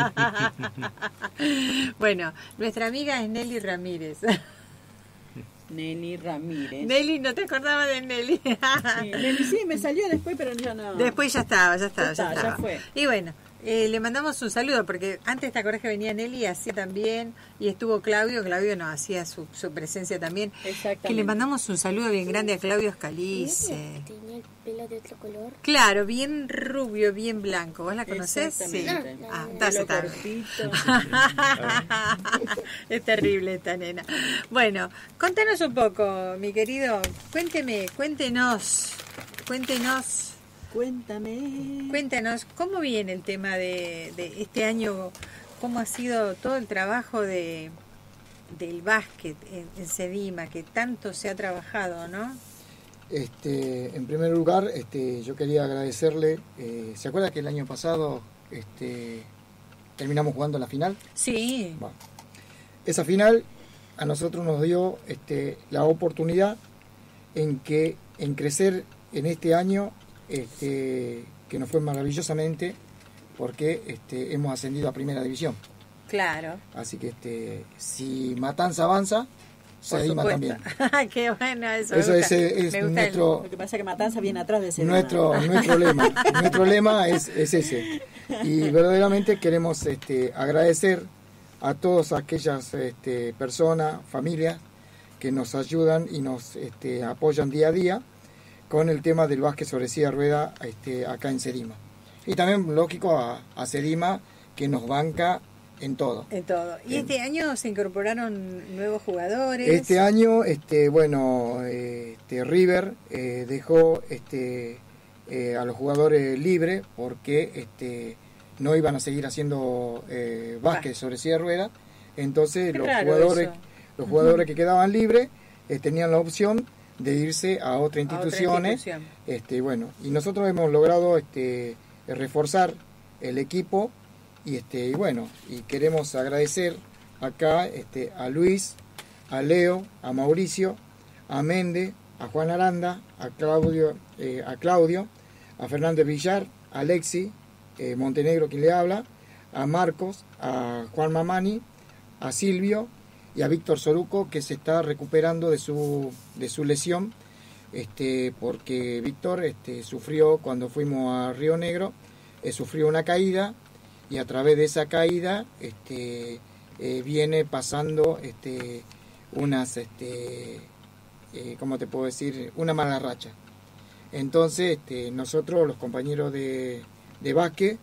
S4: Bueno, nuestra amiga es Nelly Ramírez.
S5: Nelly Ramírez.
S4: Nelly, ¿no te acordabas de Nelly?
S5: Sí, Nelly sí, me salió después, pero ya no.
S4: Después ya estaba, ya estaba,
S5: Ya
S4: ya,
S5: está, ya
S4: estaba.
S5: fue.
S4: Y bueno, eh, le mandamos un saludo, porque antes te acordás que venía Nelly, hacía también, y estuvo Claudio, Claudio nos hacía su, su presencia también.
S5: Exactamente.
S4: Que le mandamos un saludo bien grande a Claudio Escalice.
S13: ¿Tenía el pelo de otro color?
S4: Claro, bien rubio, bien blanco. ¿Vos la conocés? Sí.
S5: Exactamente.
S4: Ah,
S13: No,
S4: estás-
S5: Pelo
S4: está-
S5: cortito.
S4: Es terrible esta nena. Bueno, contanos un poco, mi querido. Cuénteme, cuéntenos, cuéntenos.
S5: Cuéntame.
S4: Cuéntanos, ¿cómo viene el tema de, de este año? ¿Cómo ha sido todo el trabajo de del básquet en, en Sedima, que tanto se ha trabajado, ¿no?
S14: Este, en primer lugar, este, yo quería agradecerle. Eh, ¿Se acuerda que el año pasado este, terminamos jugando la final?
S4: Sí.
S14: Bueno, esa final a nosotros nos dio este, la oportunidad en que en crecer en este año, este, que nos fue maravillosamente, porque este, hemos ascendido a primera división.
S4: Claro.
S14: Así que este, si Matanza avanza,
S4: Por
S14: Sedima
S4: supuesto.
S14: también.
S4: Qué bueno eso.
S14: Eso
S4: me
S14: es,
S4: gusta.
S14: es
S4: Me gusta el-
S14: nuestro,
S5: Lo que pasa es que Matanza viene atrás de ese.
S14: nuestro, nuestro lema. Nuestro lema es, es ese. Y verdaderamente queremos este, agradecer a todas aquellas este, personas, familias que nos ayudan y nos este, apoyan día a día con el tema del básquet sobre silla de rueda este, acá en Sedima. Y también, lógico, a, a Sedima, que nos banca en todo.
S4: En todo. Y
S14: En-
S4: este año se incorporaron nuevos jugadores.
S14: Este año, este, bueno, eh, este, River eh, dejó este, eh, a los jugadores libres porque este, no iban a seguir haciendo eh, básquet sobre silla de ruedas. Entonces
S4: Qué
S14: los
S4: raro
S14: jugadores,
S4: eso.
S14: los jugadores
S4: Ujú.
S14: que quedaban libres eh, tenían la opción de irse a otras
S4: A otra
S14: instituciones.
S4: institución.
S14: Este, bueno, y nosotros hemos logrado este, reforzar el equipo y este y bueno, y queremos agradecer acá este, a Luis, a Leo, a Mauricio, a Mende, a Juan Aranda, a Claudio, eh, a Claudio, a Fernández Villar, a Alexi eh, Montenegro quien le habla, a Marcos, a Juan Mamani, a Silvio y a Víctor Soruco, que se está recuperando de su de su lesión, este porque Víctor este, sufrió cuando fuimos a Río Negro, eh, sufrió una caída y a través de esa caída este, eh, viene pasando este, unas, este, eh, ¿cómo te puedo decir? Una mala racha. Entonces este, nosotros, los compañeros de, de básquet,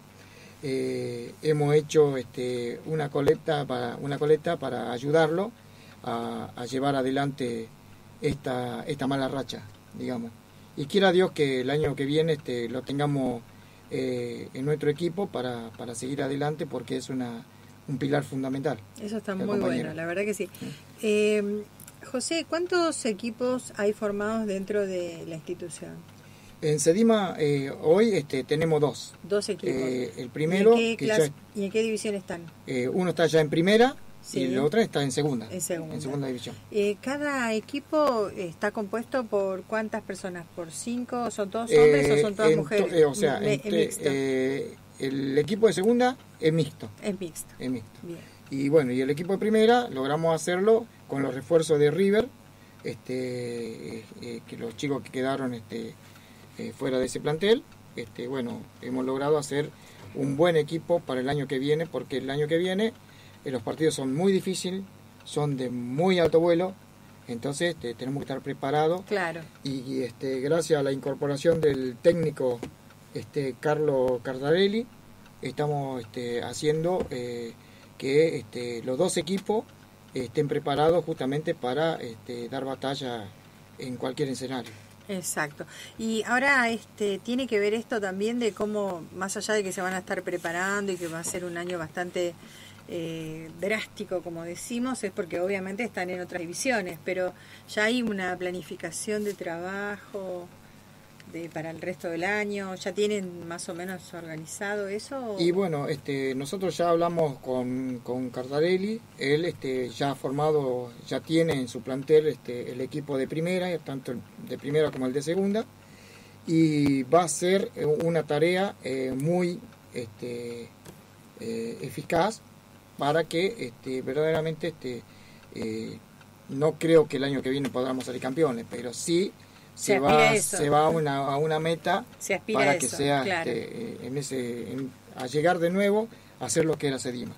S14: eh, hemos hecho este, una colecta para una colecta para ayudarlo a, a llevar adelante esta, esta mala racha, digamos. Y quiera Dios que el año que viene este, lo tengamos Eh, en nuestro equipo para, para seguir adelante, porque es una un pilar fundamental.
S4: Eso está
S14: el
S4: muy
S14: compañero.
S4: bueno, la verdad que sí. Eh, José, ¿cuántos equipos hay formados dentro de la institución?
S14: En Sedima eh, hoy este, tenemos dos.
S4: Dos equipos.
S14: Eh, el primero,
S4: ¿Y en qué
S14: que
S4: clase-
S14: ya-
S4: ¿Y en qué división están?
S14: eh, uno está ya en primera
S4: Sí.
S14: Y la otra está en segunda,
S4: En segunda.
S14: en segunda división.
S4: Eh, ¿Cada equipo está compuesto por cuántas personas? ¿Por cinco? ¿Son todos hombres
S14: Eh,
S4: o son todas
S14: en to-
S4: mujeres?
S14: eh, o sea,
S4: Me-
S14: entre-
S4: mixto.
S14: eh, el equipo de segunda es mixto.
S4: Es mixto.
S14: Es mixto.
S4: Bien.
S14: Y bueno, y el equipo de primera logramos hacerlo con los refuerzos de River, este, eh, eh, que los chicos que quedaron este, eh, fuera de ese plantel, este, bueno, hemos logrado hacer un buen equipo para el año que viene, porque el año que viene eh, los partidos son muy difíciles, son de muy alto vuelo, entonces este, tenemos que estar preparados.
S4: Claro.
S14: Y, y, este, gracias a la incorporación del técnico este, Carlo Cardarelli, estamos este, haciendo eh, que este, los dos equipos estén preparados justamente para este, dar batalla en cualquier escenario.
S4: Exacto. Y ahora este tiene que ver esto también de cómo, más allá de que se van a estar preparando y que va a ser un año bastante eh, drástico, como decimos, es porque obviamente están en otras divisiones, pero ya hay una planificación de trabajo de para el resto del año, ¿ya tienen más o menos organizado eso?
S14: Y bueno, este, nosotros ya hablamos con, con Cardarelli, él este, ya ha formado, ya tiene en su plantel este, el equipo de primera, tanto el de primera como el de segunda, y va a ser una tarea eh, muy este, eh, eficaz para que este, verdaderamente, este, eh, no creo que el año que viene podamos salir campeones, pero sí se,
S4: se
S14: va,
S4: eso.
S14: se va a una, a una meta
S4: se aspira
S14: para
S4: a
S14: que
S4: eso,
S14: sea
S4: claro.
S14: este, en ese, en, a llegar de nuevo a hacer lo que era Sedima.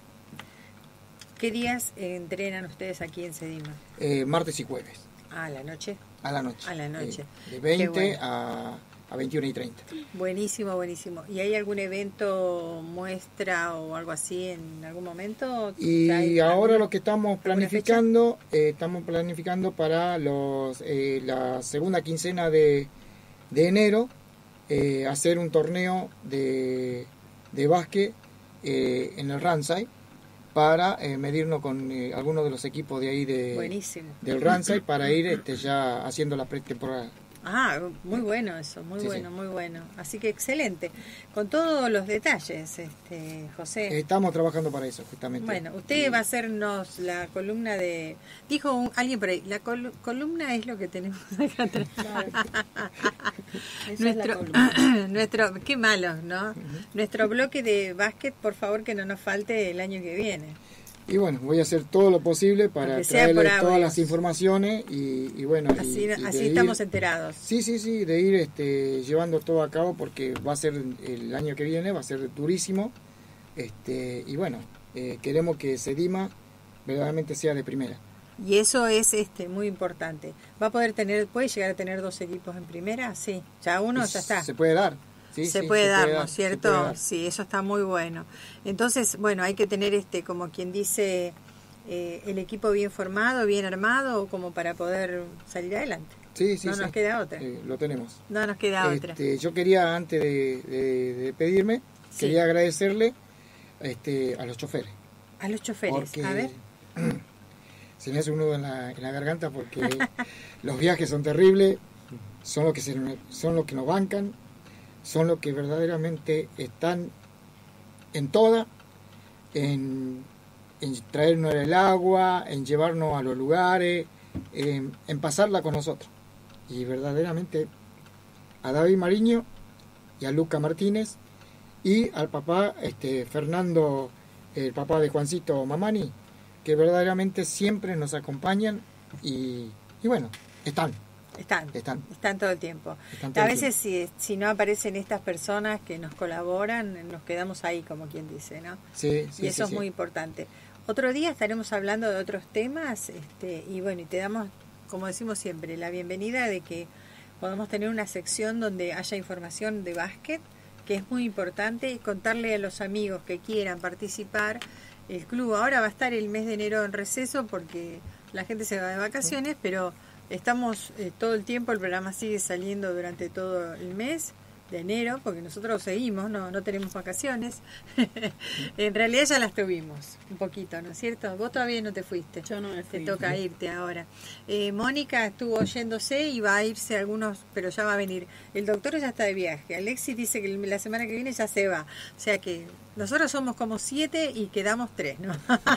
S4: ¿Qué días eh, entrenan ustedes aquí en Sedima?
S14: Eh, martes y jueves.
S4: ¿A la noche?
S14: A la noche.
S4: A la noche.
S14: Eh, de veinte
S4: bueno.
S14: a, a veintiuno y treinta.
S4: Buenísimo, buenísimo. ¿Y hay algún evento, muestra o algo así en algún momento?
S14: Y ahora lo que estamos planificando, eh, estamos planificando para los eh, la segunda quincena de, de enero, eh, hacer un torneo de, de básquet eh, en el Ramsay para eh, medirnos con eh, algunos de los equipos de ahí de,
S4: Buenísimo.
S14: del Ramsay para ir este, ya haciendo la pretemporada.
S4: Ah, muy bueno eso, muy
S14: Sí,
S4: bueno,
S14: sí.
S4: muy bueno. Así que excelente. Con todos los detalles, este José.
S14: Estamos trabajando para eso, justamente.
S4: Bueno, usted va a hacernos la columna de... Dijo un- alguien por ahí, la col- columna es lo que tenemos acá atrás.
S5: Esa es la
S4: nuestro,
S5: columna.
S4: nuestro, qué malos, ¿no? Nuestro bloque de básquet, por favor, que no nos falte el año que viene.
S14: Y bueno, voy a hacer todo lo posible para
S4: Aunque sea por
S14: traerles todas
S4: audios.
S14: las informaciones y, y bueno, y-
S4: Así,
S14: y de
S4: así
S14: ir-
S4: estamos enterados.
S14: Sí, sí, sí, de ir este, llevando todo a cabo porque va a ser el año que viene, va a ser durísimo. Este, y bueno, eh, queremos que Sedima verdaderamente sea de primera.
S4: Y eso es este muy importante. ¿Va a poder tener, puede llegar a tener dos equipos en primera? Sí, ya uno ya está.
S14: Se puede dar. Sí,
S4: se
S14: sí,
S4: puede
S14: se
S4: dar,
S14: puede
S4: ¿no
S14: dar,
S4: es
S14: se
S4: cierto?
S14: puede dar.
S4: Sí, eso está muy bueno. Entonces, bueno, hay que tener este, como quien dice, eh, el equipo bien formado, bien armado, como para poder salir adelante.
S14: Sí, sí,
S4: no
S14: sí.
S4: nos queda otra.
S14: Eh, lo tenemos.
S4: No nos queda otra.
S14: Este, yo quería, antes de, de- de despedirme,
S4: Sí.
S14: quería agradecerle este, a los choferes.
S4: A los choferes,
S14: Porque
S4: a ver.
S14: se me hace un nudo en la, en la garganta porque los viajes son terribles, son los que se, son los que nos bancan, son los que verdaderamente están en toda, en, en traernos el agua, en llevarnos a los lugares, en, en pasarla con nosotros. Y verdaderamente a David Mariño y a Luca Martínez y al papá este, Fernando, el papá de Juancito Mamani, que verdaderamente siempre nos acompañan y, y bueno, están.
S4: Están,
S14: están,
S4: están todo el tiempo.
S14: Están todo
S4: A
S14: el
S4: veces si, si no aparecen estas personas que nos colaboran, nos quedamos ahí, como quien dice, ¿no?
S14: Sí, sí,
S4: y eso
S14: sí,
S4: es
S14: sí.
S4: muy importante. Otro día estaremos hablando de otros temas este, y bueno, y te damos, como decimos siempre, la bienvenida de que podamos tener una sección donde haya información de básquet, que es muy importante, y contarle a los amigos que quieran participar. El club ahora va a estar el mes de enero en receso porque la gente se va de vacaciones, pero estamos eh, todo el tiempo, el programa sigue saliendo durante todo el mes de enero, porque nosotros seguimos, no, no tenemos vacaciones. En realidad ya las tuvimos, un poquito, ¿no es cierto? Vos todavía no te fuiste.
S5: Yo no me fui.
S4: Te toca irte ahora. Eh, Mónica estuvo oyéndose y va a irse algunos, pero ya va a venir. El doctor ya está de viaje. Alexis dice que la semana que viene ya se va. O sea que nosotros somos como siete y quedamos tres, ¿no?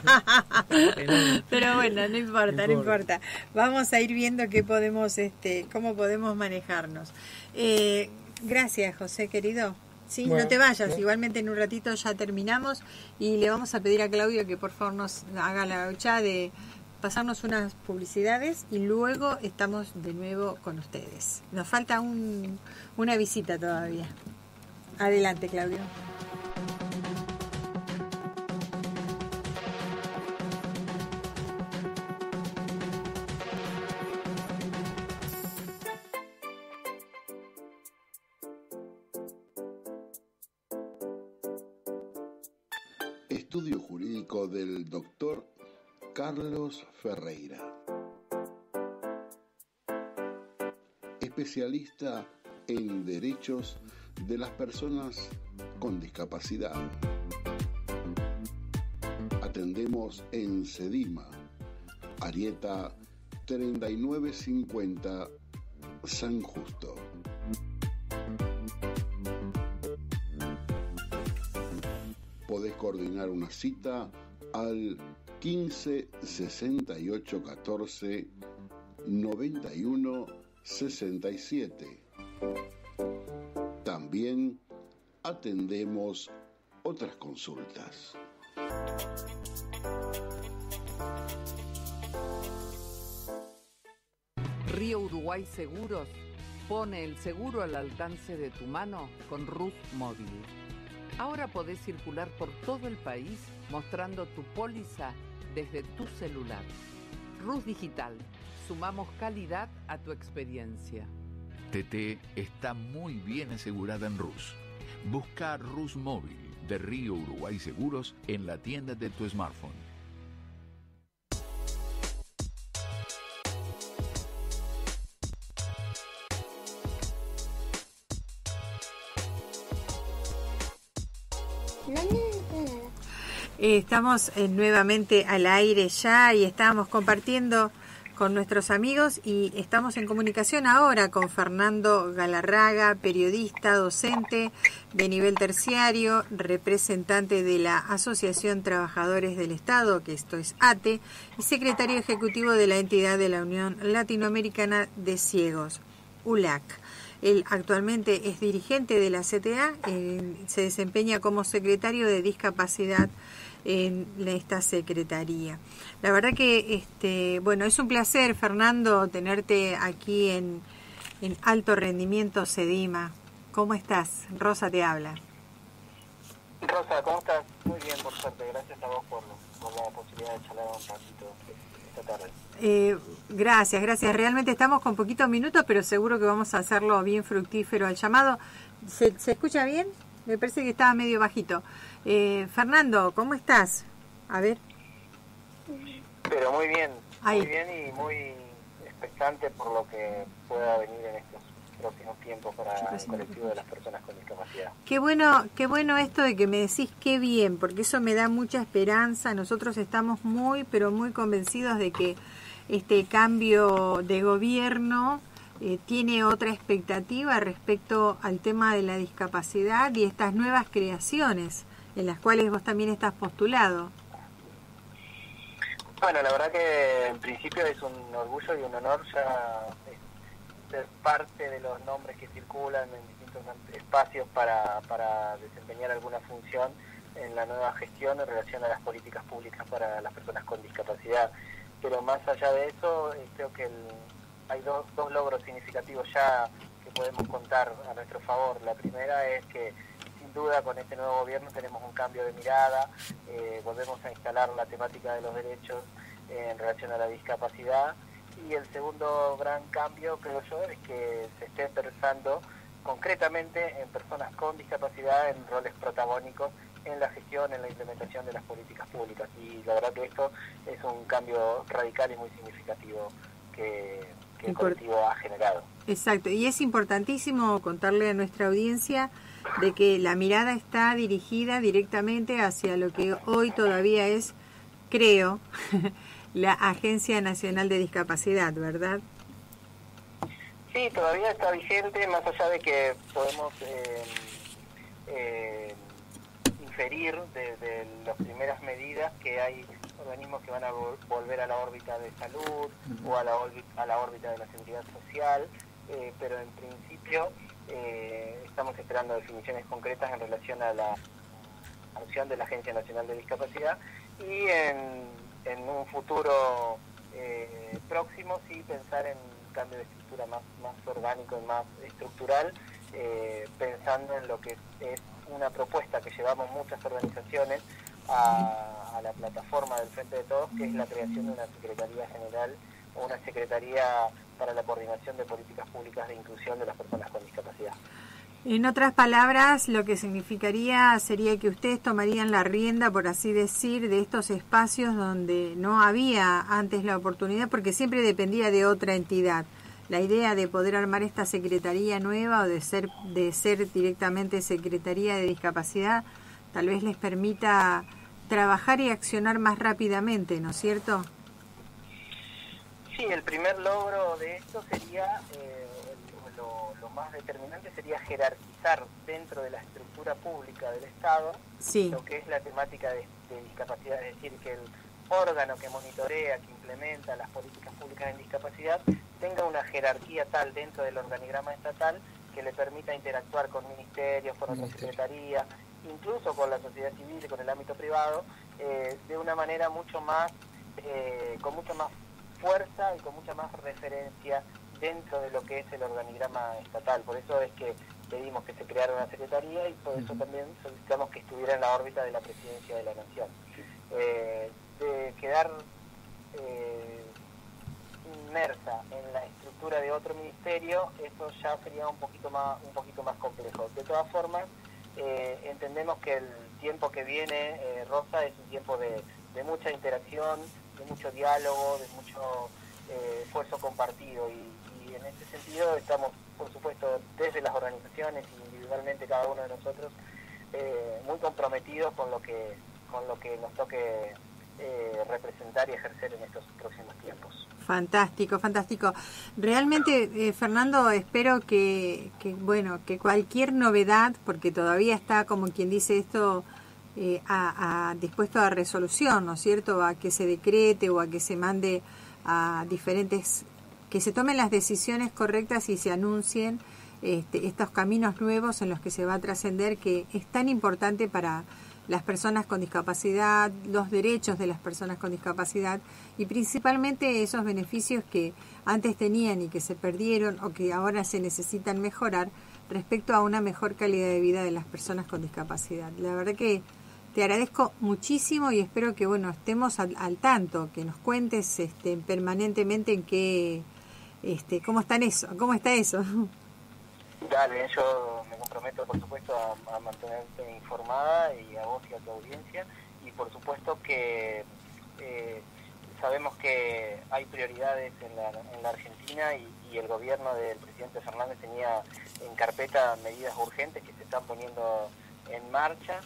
S4: Pero bueno, no importa, no importa. Vamos a ir viendo qué podemos, este, cómo podemos manejarnos. Eh, Gracias, José, querido. Sí, bueno, no te vayas. Bien. Igualmente en un ratito ya terminamos y le vamos a pedir a Claudio que por favor nos haga la gaucha de pasarnos unas publicidades y luego estamos de nuevo con ustedes. Nos falta un, una visita todavía. Adelante, Claudio.
S1: Estudio jurídico del doctor Carlos Ferreira. Especialista en derechos de las personas con discapacidad. Atendemos en Sedima, Arieta treinta y nueve cincuenta, San Justo. Podés coordinar una cita al quince sesenta y ocho catorce noventa y uno sesenta y siete. También atendemos otras consultas.
S2: Río Uruguay Seguros pone el seguro al alcance de tu mano con Rus Móvil. Ahora podés circular por todo el país mostrando tu póliza desde tu celular. Rus Digital. Sumamos calidad a tu experiencia.
S3: T T está muy bien asegurada en Rus. Busca Rus Móvil de Río Uruguay Seguros en la tienda de tu smartphone.
S4: Eh, estamos eh, nuevamente al aire ya y estamos compartiendo con nuestros amigos y estamos en comunicación ahora con Fernando Galarraga, periodista, docente de nivel terciario, representante de la Asociación Trabajadores del Estado, que esto es A T E, y secretario ejecutivo de la entidad de la Unión Latinoamericana de Ciegos, U L A C. Él actualmente es dirigente de la C T A, eh, se desempeña como secretario de discapacidad en esta secretaría. La verdad que, este, bueno, es un placer, Fernando, tenerte aquí en, en Alto Rendimiento Sedima. ¿Cómo estás? Rosa te habla.
S15: Rosa, ¿cómo estás? Muy bien, por suerte. Gracias a vos por, por la posibilidad de charlar un ratito esta tarde.
S4: Eh, gracias, gracias. Realmente estamos con poquitos minutos, pero seguro que vamos a hacerlo bien fructífero al llamado. ¿Se, ¿se escucha bien? Me parece que estaba medio bajito. Eh, Fernando, ¿cómo estás? A ver.
S15: Pero muy bien,
S4: Ahí.
S15: muy bien y muy expectante por lo que pueda venir en estos próximos tiempos para el colectivo de las personas con discapacidad.
S4: Qué bueno, qué bueno esto de que me decís qué bien, porque eso me da mucha esperanza. Nosotros estamos muy, pero muy convencidos de que este cambio de gobierno eh, tiene otra expectativa respecto al tema de la discapacidad y estas nuevas creaciones en las cuales vos también estás postulado.
S15: Bueno, la verdad que en principio es un orgullo y un honor ya ser parte de los nombres que circulan en distintos espacios para, para desempeñar alguna función en la nueva gestión en relación a las políticas públicas para las personas con discapacidad. Pero más allá de eso, eh, creo que el, hay dos, dos logros significativos ya que podemos contar a nuestro favor. La primera es que sin duda con este nuevo gobierno tenemos un cambio de mirada, eh, volvemos a instalar la temática de los derechos eh, en relación a la discapacidad. Y el segundo gran cambio, creo yo, es que se esté pensando concretamente en personas con discapacidad en roles protagónicos en la gestión, en la implementación de las políticas públicas. Y la verdad que esto es un cambio radical y muy significativo que, que el colectivo ha generado.
S4: Exacto, y es importantísimo contarle a nuestra audiencia de que la mirada está dirigida directamente hacia lo que hoy todavía es, creo, la Agencia Nacional de Discapacidad, ¿verdad?
S15: Sí, todavía está vigente, más allá de que podemos eh, eh, inferir de, de las primeras medidas que hay organismos que van a vol- volver a la órbita de salud o a la, órbita, a la órbita de la seguridad social, eh, pero en principio eh, estamos esperando definiciones concretas en relación a la función de la Agencia Nacional de Discapacidad y en, en un futuro eh, próximo sí pensar en cambio de estructura más, más orgánico y más estructural, eh, pensando en lo que es una propuesta que llevamos muchas organizaciones a, a la plataforma del Frente de Todos, que es la creación de una Secretaría General o una Secretaría para la Coordinación de Políticas Públicas de Inclusión de las Personas con Discapacidad.
S4: En otras palabras, lo que significaría sería que ustedes tomarían la rienda, por así decir, de estos espacios donde no había antes la oportunidad, porque siempre dependía de otra entidad. La idea de poder armar esta secretaría nueva o de ser, de ser directamente Secretaría de Discapacidad, tal vez les permita trabajar y accionar más rápidamente, ¿no es cierto?
S15: Sí, el primer logro de esto sería... Eh, Lo, lo más determinante sería jerarquizar dentro de la estructura pública del Estado
S4: sí.
S15: lo que es la temática de, de discapacidad, es decir, que el órgano que monitorea, que implementa las políticas públicas en discapacidad tenga una jerarquía tal dentro del organigrama estatal que le permita interactuar con ministerios, con otras secretarías, incluso con la sociedad civil y con el ámbito privado, eh, de una manera mucho más, eh, con mucha más fuerza y con mucha más referencia dentro de lo que es el organigrama estatal. Por eso es que pedimos que se creara una secretaría y por eso también solicitamos que estuviera en la órbita de la presidencia de la Nación. Eh, de quedar eh, inmersa en la estructura de otro ministerio, eso ya sería un poquito más, un poquito más complejo. De todas formas, eh, entendemos que el tiempo que viene, eh, Rosa, es un tiempo de, de mucha interacción, de mucho diálogo, de mucho eh, esfuerzo compartido y en este sentido estamos, por supuesto, desde las organizaciones y individualmente cada uno de nosotros eh, muy comprometidos con lo que con lo que nos toque eh, representar y ejercer en estos próximos tiempos.
S4: Fantástico, fantástico. Realmente, eh, Fernando, espero que, que, bueno, que cualquier novedad, porque todavía está, como quien dice esto, eh, a, a, dispuesto a resolución, ¿no es cierto?, a que se decrete o a que se mande a diferentes... que se tomen las decisiones correctas y se anuncien este, estos caminos nuevos en los que se va a trascender, que es tan importante para las personas con discapacidad, los derechos de las personas con discapacidad y principalmente esos beneficios que antes tenían y que se perdieron o que ahora se necesitan mejorar respecto a una mejor calidad de vida de las personas con discapacidad. La verdad que te agradezco muchísimo y espero que bueno estemos al, al tanto, que nos cuentes este, permanentemente en qué... Este, ¿cómo están eso? ¿Cómo está eso?
S15: Dale, yo me comprometo, por supuesto, a, a mantenerte informada y a vos y a tu audiencia. Y por supuesto que eh, sabemos que hay prioridades en la, en la Argentina y, y el gobierno del presidente Fernández tenía en carpeta medidas urgentes que se están poniendo en marcha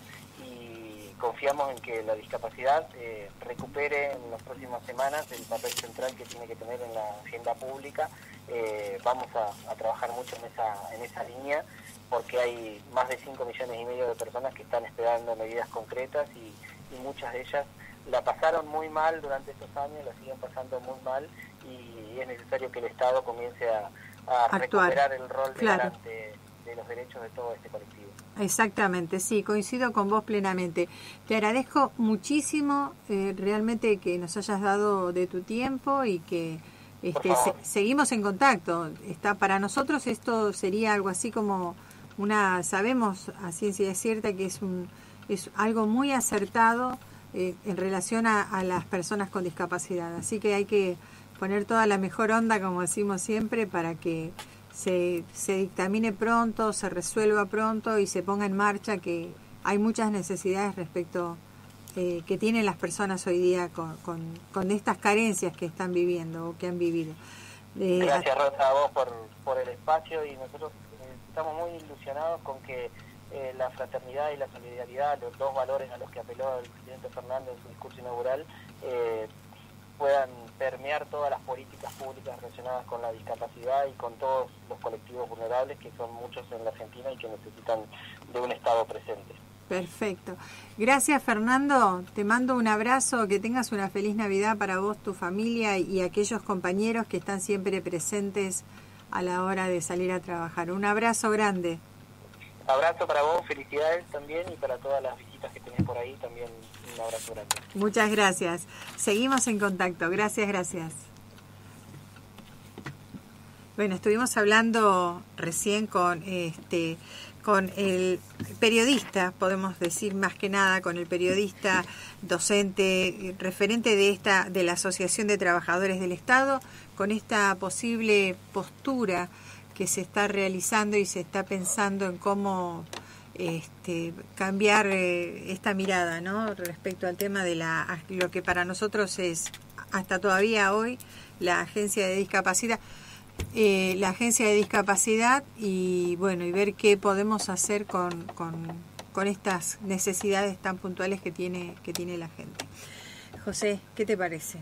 S15: y confiamos en que la discapacidad eh, recupere en las próximas semanas el papel central que tiene que tener en la agenda pública. Eh, vamos a, a trabajar mucho en esa, en esa línea porque hay más de cinco millones y medio de personas que están esperando medidas concretas y, y muchas de ellas la pasaron muy mal durante estos años, la siguen pasando muy mal y es necesario que el Estado comience a, a recuperar el rol de
S4: claro.
S15: garante de los derechos de todo este colectivo.
S4: Exactamente, sí, coincido con vos plenamente. Te agradezco muchísimo eh, realmente que nos hayas dado de tu tiempo y que este, se, seguimos en contacto. Está para nosotros esto sería algo así como una, sabemos a ciencia cierta que es un es algo muy acertado eh, en relación a, a las personas con discapacidad. Así que hay que poner toda la mejor onda, como decimos siempre, para que Se, se dictamine pronto, se resuelva pronto y se ponga en marcha, que hay muchas necesidades respecto eh, que tienen las personas hoy día con, con, con estas carencias que están viviendo o que han vivido. Eh,
S15: Gracias, Rosa, a vos por, por el espacio, y nosotros eh, estamos muy ilusionados con que eh, la fraternidad y la solidaridad, los dos valores a los que apeló el presidente Fernández en su discurso inaugural, eh, puedan permear todas las políticas públicas relacionadas con la discapacidad y con todos los colectivos vulnerables, que son muchos en la Argentina y que necesitan de un Estado presente.
S4: Perfecto. Gracias, Fernando. Te mando un abrazo, que tengas una feliz Navidad para vos, tu familia y aquellos compañeros que están siempre presentes a la hora de salir a trabajar. Un abrazo grande.
S15: Abrazo para vos, felicidades también, y para todas las visitas que tenés por ahí también un abrazo grande.
S4: Muchas gracias. Seguimos en contacto. Gracias, gracias. Bueno, estuvimos hablando recién con este con el periodista, podemos decir más que nada, con el periodista docente, referente de esta de la Asociación de Trabajadores del Estado, con esta posible postura que se está realizando y se está pensando en cómo este, cambiar eh, esta mirada, ¿no?, respecto al tema de la lo que para nosotros es hasta todavía hoy la Agencia de Discapacidad. Eh, la agencia de discapacidad y bueno, y ver qué podemos hacer con, con, con estas necesidades tan puntuales que tiene que tiene la gente. José, ¿qué te parece?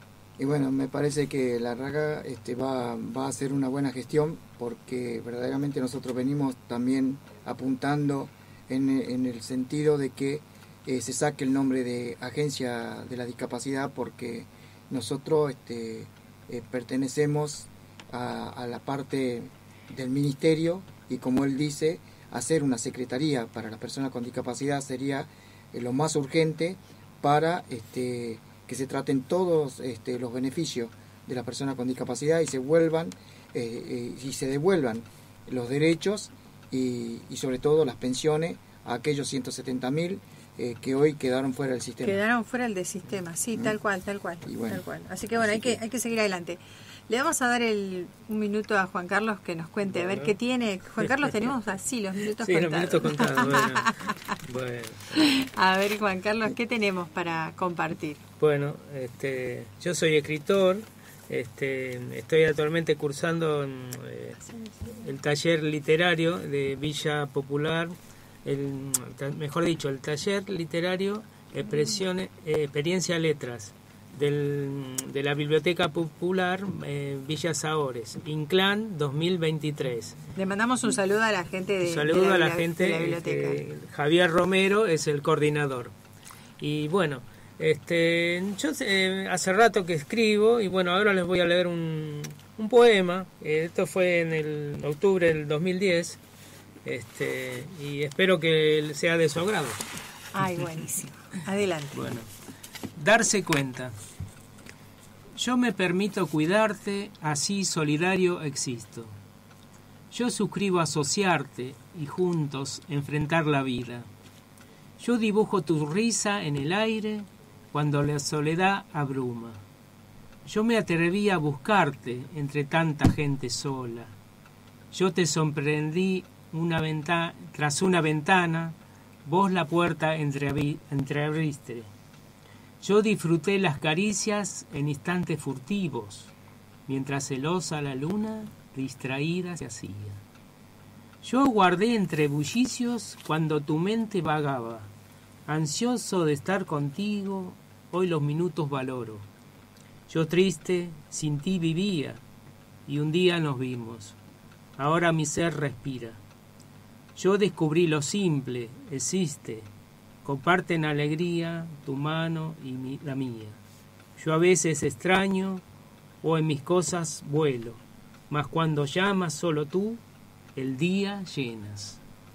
S14: Y bueno, me parece que la RAGA este, va, va a hacer una buena gestión, porque verdaderamente nosotros venimos también apuntando en, en el sentido de que eh, se saque el nombre de Agencia de la Discapacidad, porque nosotros este, eh, pertenecemos A, a la parte del ministerio, y como él dice, hacer una secretaría para las personas con discapacidad sería eh, lo más urgente para este, que se traten todos este, los beneficios de las personas con discapacidad y se vuelvan eh, eh, y se devuelvan los derechos y, y sobre todo las pensiones a aquellos ciento setenta mil eh, que hoy quedaron fuera del sistema.
S4: Quedaron fuera del sistema, sí, ¿Mm? tal cual, tal cual, bueno, tal cual. Así que bueno, así hay que, que hay que seguir adelante. Le vamos a dar el, un minuto a Juan Carlos que nos cuente, bueno. a ver qué tiene. Juan Carlos, tenemos así los minutos
S6: sí,
S4: contados.
S6: Sí, los minutos contados, bueno. bueno.
S4: A ver, Juan Carlos, ¿qué tenemos para compartir?
S6: Bueno, este, yo soy escritor, este, estoy actualmente cursando eh, el taller literario de Villa Popular, el, mejor dicho, el taller literario Expresiones, eh, Experiencia Letras, Del, de la Biblioteca Popular eh, Villa Saores, Inclán dos mil veintitrés.
S4: Le mandamos un saludo a la gente de,
S6: un saludo
S4: de la,
S6: a la
S4: de
S6: gente,
S4: de la biblioteca.
S6: Este, Javier Romero es el coordinador. Y bueno, este, yo eh, hace rato que escribo, y bueno, ahora les voy a leer un, un poema. Eh, esto fue en el octubre del dos mil diez, este, y espero que sea de su agrado.
S4: Ay, buenísimo. Adelante.
S6: Bueno. Darse cuenta. Yo me permito cuidarte, así solidario existo. Yo suscribo asociarte y juntos enfrentar la vida. Yo dibujo tu risa en el aire cuando la soledad abruma. Yo me atreví a buscarte entre tanta gente sola. Yo te sorprendí una venta- tras una ventana, vos la puerta entreabri- entreabriste. Yo disfruté las caricias en instantes furtivos, mientras celosa la luna, distraída se hacía. Yo guardé entre bullicios cuando tu mente vagaba, ansioso de estar contigo, hoy los minutos valoro. Yo triste, sin ti vivía, y un día nos vimos, ahora mi ser respira. Yo descubrí lo simple, existe, comparten alegría tu mano y mi, la mía. Yo a veces extraño o en mis cosas vuelo, mas cuando llamas solo tú, el día llenas.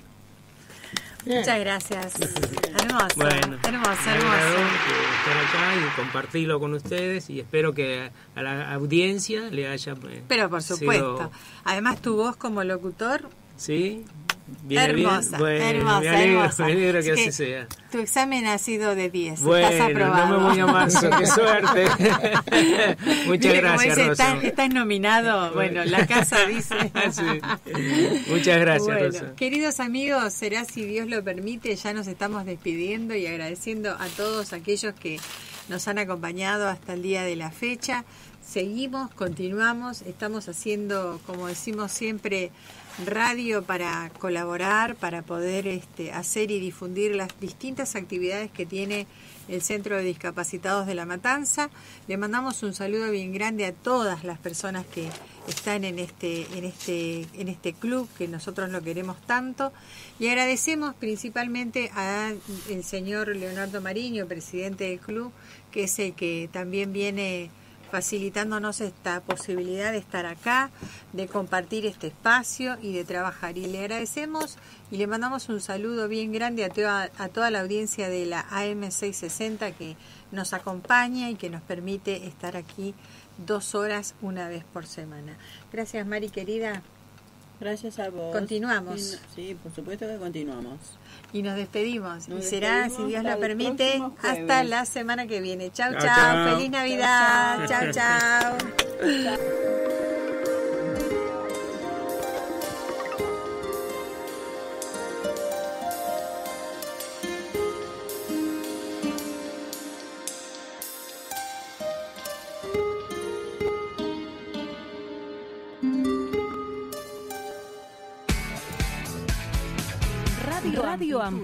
S4: Bien. Muchas gracias. Hermoso,
S6: bueno,
S4: hermoso, hermoso.
S6: Estar acá y compartirlo con ustedes, y espero que a la audiencia le haya eh,
S4: Pero por supuesto.
S6: Sido...
S4: Además tu voz como locutor.
S6: Sí. Viene
S4: hermosa,
S6: bien. Bueno,
S4: hermosa,
S6: me alegro,
S4: hermosa.
S6: Me alegro que, que
S4: así
S6: sea.
S4: Tu examen ha sido de diez.
S6: Bueno,
S4: estás aprobado.
S6: No me voy a marzo, qué suerte. Muchas
S4: Mire,
S6: gracias,
S4: dice,
S6: Rosa.
S4: Estás, estás nominado, bueno, la casa dice.
S6: Sí. Muchas gracias,
S4: bueno,
S6: Rosa.
S4: Queridos amigos, será si Dios lo permite, ya nos estamos despidiendo y agradeciendo a todos aquellos que nos han acompañado hasta el día de la fecha. seguimos, continuamos, estamos haciendo, como decimos siempre, radio para colaborar, para poder este, hacer y difundir las distintas actividades que tiene el Centro de Discapacitados de La Matanza. Le mandamos un saludo bien grande a todas las personas que están en este, en este, en este club, que nosotros lo queremos tanto, y agradecemos principalmente al señor Leonardo Mariño, presidente del club, que es el que también viene facilitándonos esta posibilidad de estar acá, de compartir este espacio y de trabajar. Y le agradecemos y le mandamos un saludo bien grande a toda, a toda la audiencia de la A M seiscientos sesenta que nos acompaña y que nos permite estar aquí dos horas una vez por semana. Gracias, Mari, querida.
S5: Gracias a vos.
S4: Continuamos.
S5: Sí, por supuesto que continuamos.
S4: Y nos despedimos.
S5: Nos
S4: y será,
S5: despedimos
S4: si Dios lo permite, hasta la semana que viene. Chau, chau.
S6: Chau, chau.
S4: Feliz Navidad. Chau, chau. chau.
S9: Radio Amplitud.